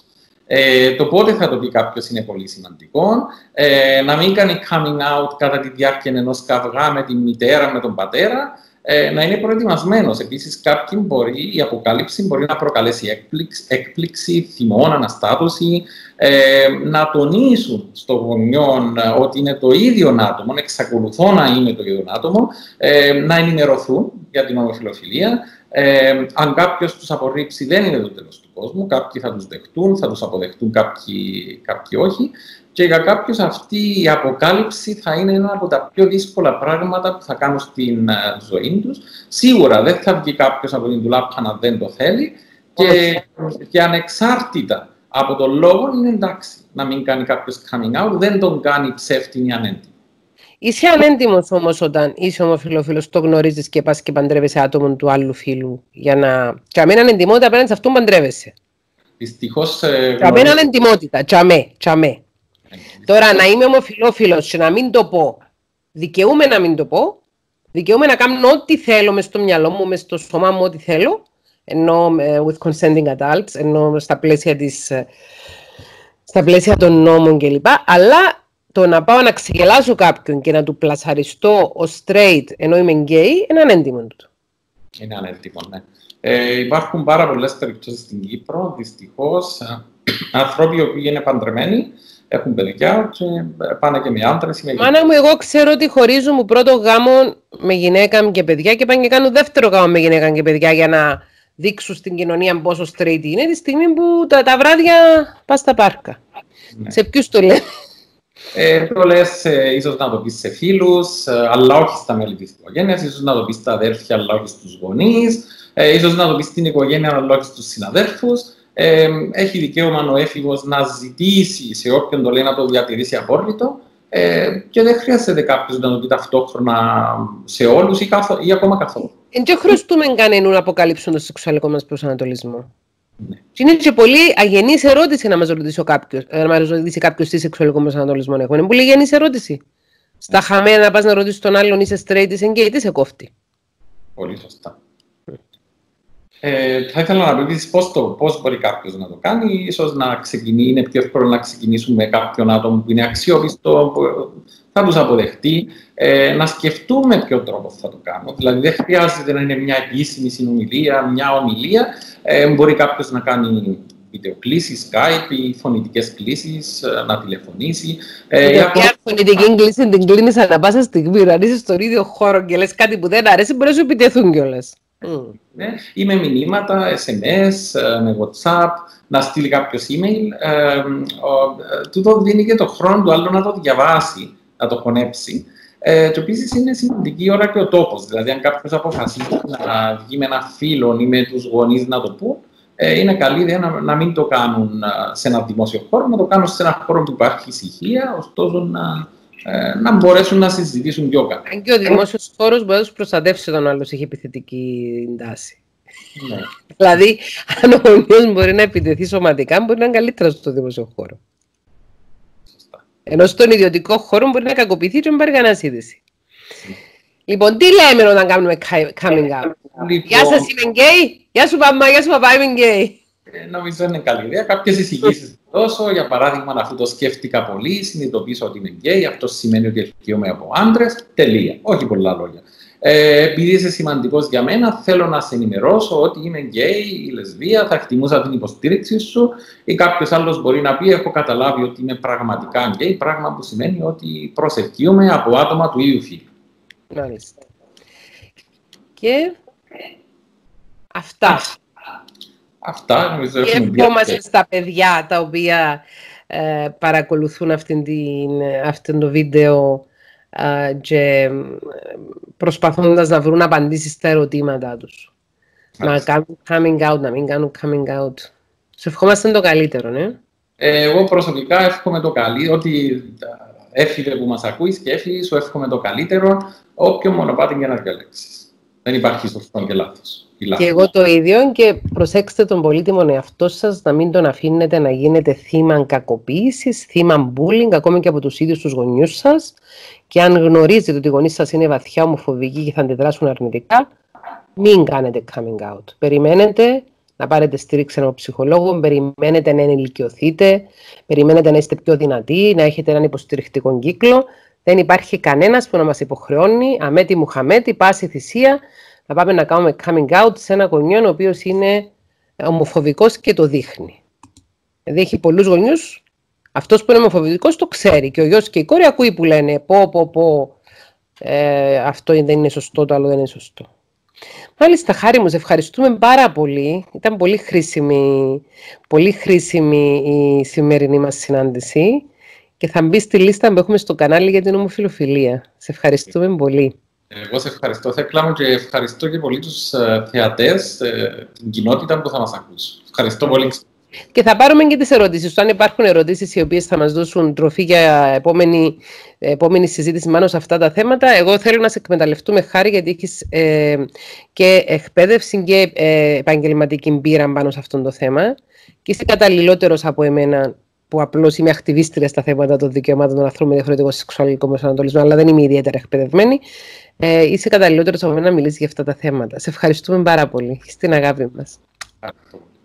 Ε, το πότε θα το πει κάποιος είναι πολύ σημαντικό. Ε, να μην κάνει coming out κατά τη διάρκεια ενός καυγά με τη μητέρα, με τον πατέρα. Ε, να είναι προετοιμασμένος. Επίσης, κάποιοι μπορεί, η αποκάλυψη μπορεί να προκαλέσει έκπληξη, έκπληξη θυμών, αναστάτωση, ε, να τονίσουν στο γονιό ότι είναι το ίδιο άτομο, εξακολουθώ να είναι το ίδιο άτομο, ε, να ενημερωθούν για την ομοφυλοφιλία. Ε, αν κάποιος τους απορρίψει, δεν είναι το τέλος του κόσμου. Κάποιοι θα τους δεχτούν, θα τους αποδεχτούν, κάποιοι, κάποιοι όχι. Και για κάποιους αυτή η αποκάλυψη θα είναι ένα από τα πιο δύσκολα πράγματα που θα κάνουν στην uh, ζωή τους. Σίγουρα δεν θα βγει κάποιος από την ντουλάπα να δεν το θέλει και, και ανεξάρτητα από τον λόγο είναι εντάξει να μην κάνει κάποιος coming out, δεν τον κάνει ψεύτη ή ανέντιμο. Είσαι ανέντιμος όμως όταν είσαι ομοφυλόφιλος, το γνωρίζεις και πας και παντρεύεσαι άτομο του άλλου φίλου για να... Και αμένα ανεντιμότητα απέναντι σε αυτόν παντρεύεσαι. Δυστυχώς... Ε, και αμένα ανεντιμότητα, τσαμέ, τσαμέ. Τώρα, να είμαι ομοφυλόφιλος και να μην το πω, δικαιούμαι να μην το πω, δικαιούμαι να κάνω ό,τι θέλω μες στο μυαλό μου, μες στο σώμα μου, ό,τι θέλω, ενώ with consenting adults, ενώ στα πλαίσια, της, στα πλαίσια των νόμων κλπ. Αλλά το να πάω να ξεγελάσω κάποιον και να του πλασαριστώ ως straight ενώ είμαι gay, είναι ανέντιμο του. Είναι ανέντιμο, ναι. Ε, υπάρχουν πάρα πολλές περιπτώσεις στην Κύπρο, δυστυχώς, άνθρωποι οι οποίοι είναι παντρεμένοι, έχουν παιδιά και πάνε και με άντρες. Μάνα μου, εγώ ξέρω ότι χωρίζουν μου πρώτο γάμο με γυναίκα και παιδιά και πάνε και κάνουν δεύτερο γάμο με γυναίκα και παιδιά για να δείξουν στην κοινωνία πόσο straight είναι τη στιγμή που τα, τα βράδια πας στα πάρκα. Ναι. Σε ποιους το λες? Ε, το λες ε, ίσως να το πεις σε φίλους, ε, αλλά όχι στα μέλη της οικογένειας, ίσως να το πεις στα αδέρφια, αλλά όχι στους γονείς, ε, ίσως να το πεις στην οικογένεια, αλλά όχι στους συναδέρφους. Ε, έχει δικαίωμα ο έφηβος να ζητήσει σε όποιον το λέει να το διατηρήσει απόρριτο ε, και δεν χρειάζεται κάποιος να το πει ταυτόχρονα σε όλους ή, καθο, ή ακόμα καθόλου. Εν και χρωστούμε κανέναν να αποκαλύψουν το σεξουαλικό μας προσανατολισμό. Ναι. Είναι και πολύ αγενής ερώτηση να μας ρωτήσει κάποιος, να μας ρωτήσει κάποιος τι σεξουαλικό προσανατολισμό έχουμε. Είναι πολύ αγενής ερώτηση. Στα χαμένα να πας να ρωτήσεις τον άλλον είσαι straight, είσαι gay, τι σε κόφτει. Πολύ σωστά. Ε, θα ήθελα να πει πώς, πώς μπορεί κάποιος να το κάνει. Ίσως να ξεκινήσει, είναι πιο εύκολο να ξεκινήσουμε με κάποιον άτομο που είναι αξιόπιστο, που θα τους αποδεχτεί. Ε, να σκεφτούμε ποιο τρόπο θα το κάνω. Δηλαδή, δεν χρειάζεται να είναι μια επίσημη συνομιλία, μια ομιλία. Ε, μπορεί κάποιος να κάνει βιντεοκλήσεις, Skype ή φωνητικές κλήσεις, να τηλεφωνήσει. Ε, για ακόμα... φωνητική κλήση την κλείνεις ανά πάσα στιγμή. Αν είσαι στον ίδιο χώρο και λες κάτι που δεν αρέσει, μπορεί να σου επιτεθούν κιόλας. Mm. Ναι, ή με μηνύματα, ες εμ ες, με WhatsApp, να στείλει κάποιος email. Ε, ε, τούτο δίνει και το χρόνο του άλλου να το διαβάσει, να το χωνέψει. Ε, και επίσης είναι σημαντική η ώρα και ο τόπος. Δηλαδή, αν κάποιος αποφασίσει να βγει με ένα φίλο ή με τους γονείς να το πούν, ε, είναι καλή ιδέα να, να μην το κάνουν σε ένα δημόσιο χώρο, να το κάνουν σε ένα χώρο που υπάρχει ησυχία, ωστόσο να, ε, να μπορέσουν να συζητήσουν πιο καλά. Αν και ο δημόσιος χώρος μπορεί να τους προστατεύσει όταν ο άλλος έχει επιθετική τάση. Ναι. Δηλαδή, αν ο γονιός μπορεί να επιτεθεί σωματικά, μπορεί να είναι καλύτερα στο δημόσιο χώρο. Σωστά. Ενώ στον ιδιωτικό χώρο μπορεί να κακοποιηθεί και να πάρει κανένα είδηση. Mm. Λοιπόν, τι λέμε όταν κάνουμε coming out? Λοιπόν, γεια σας, είμαι γκέι. Γεια σου παπά, γεια σου παπά, είμαι γκέι. Ε, νομίζω είναι καλή ιδέα. Κάποιες εισηγήσεις δώσω. Για παράδειγμα, αφού το σκέφτηκα πολύ, συνειδητοποίησα ότι είμαι γκέι. Αυτό σημαίνει ότι ελκύομαι από άντρες. Τελεία. Όχι πολλά λόγια. Ε, επειδή είσαι σημαντικός για μένα, θέλω να σε ενημερώσω ότι είμαι γκέι ή λεσβία, θα εκτιμούσα την υποστήριξή σου. Ή κάποιος άλλος μπορεί να πει: έχω καταλάβει ότι είμαι πραγματικά γκέι, πράγμα που σημαίνει ότι προσελκύομαι από άτομα του ίδιου φύλου. Μάλιστα. Και αυτά. Αυτά, νομίζω, και ευχόμαστε στα παιδιά τα οποία ε, παρακολουθούν αυτήν την, αυτήν το βίντεο ε, και προσπαθώντας να βρουν απαντήσεις στα ερωτήματά τους. Μάλιστα. Να κάνουν coming out, να μην κάνουν coming out. Σε ευχόμαστε το καλύτερο, ναι. Ε, εγώ προσωπικά εύχομαι το καλύτερο, ότι έφυγε που μας ακούεις και έφυγε, σου εύχομαι το καλύτερο, όποιο μονοπάτι για να διαλέξεις. Δεν υπάρχει σωστό και λάθος. Και εγώ το ίδιο, και προσέξτε τον πολύτιμο εαυτό σας να μην τον αφήνετε να γίνετε θύμα κακοποίησης, θύμα bullying, ακόμη και από τους ίδιους τους γονιούς σας. Και αν γνωρίζετε ότι οι γονείς σας είναι βαθιά ομοφοβικοί και θα αντιδράσουν αρνητικά, μην κάνετε coming out. Περιμένετε να πάρετε στήριξη από ψυχολόγο, περιμένετε να ενηλικιωθείτε, περιμένετε να είστε πιο δυνατοί, να έχετε έναν υποστηρικτικό κύκλο. Δεν υπάρχει κανένας που να μας υποχρεώνει, αμέτη Μουχαμέτη, πάση θυσία, να πάμε να κάνουμε coming out σε ένα γονιό ο οποίος είναι ομοφοβικός και το δείχνει. Δηλαδή έχει πολλούς γονιούς, αυτός που είναι ομοφοβικός το ξέρει και ο γιος και η κόρη ακούει που λένε πω πω πω ε, αυτό δεν είναι σωστό, το άλλο δεν είναι σωστό. Μάλιστα, Χάρη μου, σε ευχαριστούμε πάρα πολύ. Ήταν πολύ χρήσιμη, πολύ χρήσιμη η σημερινή μας συνάντηση και θα μπει στη λίστα που έχουμε στο κανάλι για την ομοφιλοφιλία. Σε ευχαριστούμε πολύ. Εγώ σε ευχαριστώ, Θέκλα μου, και ευχαριστώ και πολύ τους uh, θεατές, uh, την κοινότητα που θα μας ακούσει. Ευχαριστώ πολύ. Και θα πάρουμε και τις ερωτήσεις. Αν υπάρχουν ερωτήσεις οι οποίες θα μας δώσουν τροφή για επόμενη, επόμενη συζήτηση πάνω σε αυτά τα θέματα, εγώ θέλω να σε εκμεταλλευτούμε, Χάρη, γιατί έχεις ε, και εκπαίδευση και ε, επαγγελματική πείρα πάνω σε αυτό το θέμα και είσαι καταλληλότερος από εμένα, που απλώς είμαι ακτιβίστρια στα θέματα των δικαιωμάτων των ανθρώπων με διαφορετικό σεξουαλικό προσανατολισμό, αλλά δεν είμαι ιδιαίτερα εκπαιδευμένη. Ε, είσαι καταλληλότερος από εμένα να μιλήσεις για αυτά τα θέματα. Σε ευχαριστούμε πάρα πολύ. Στην αγάπη μας.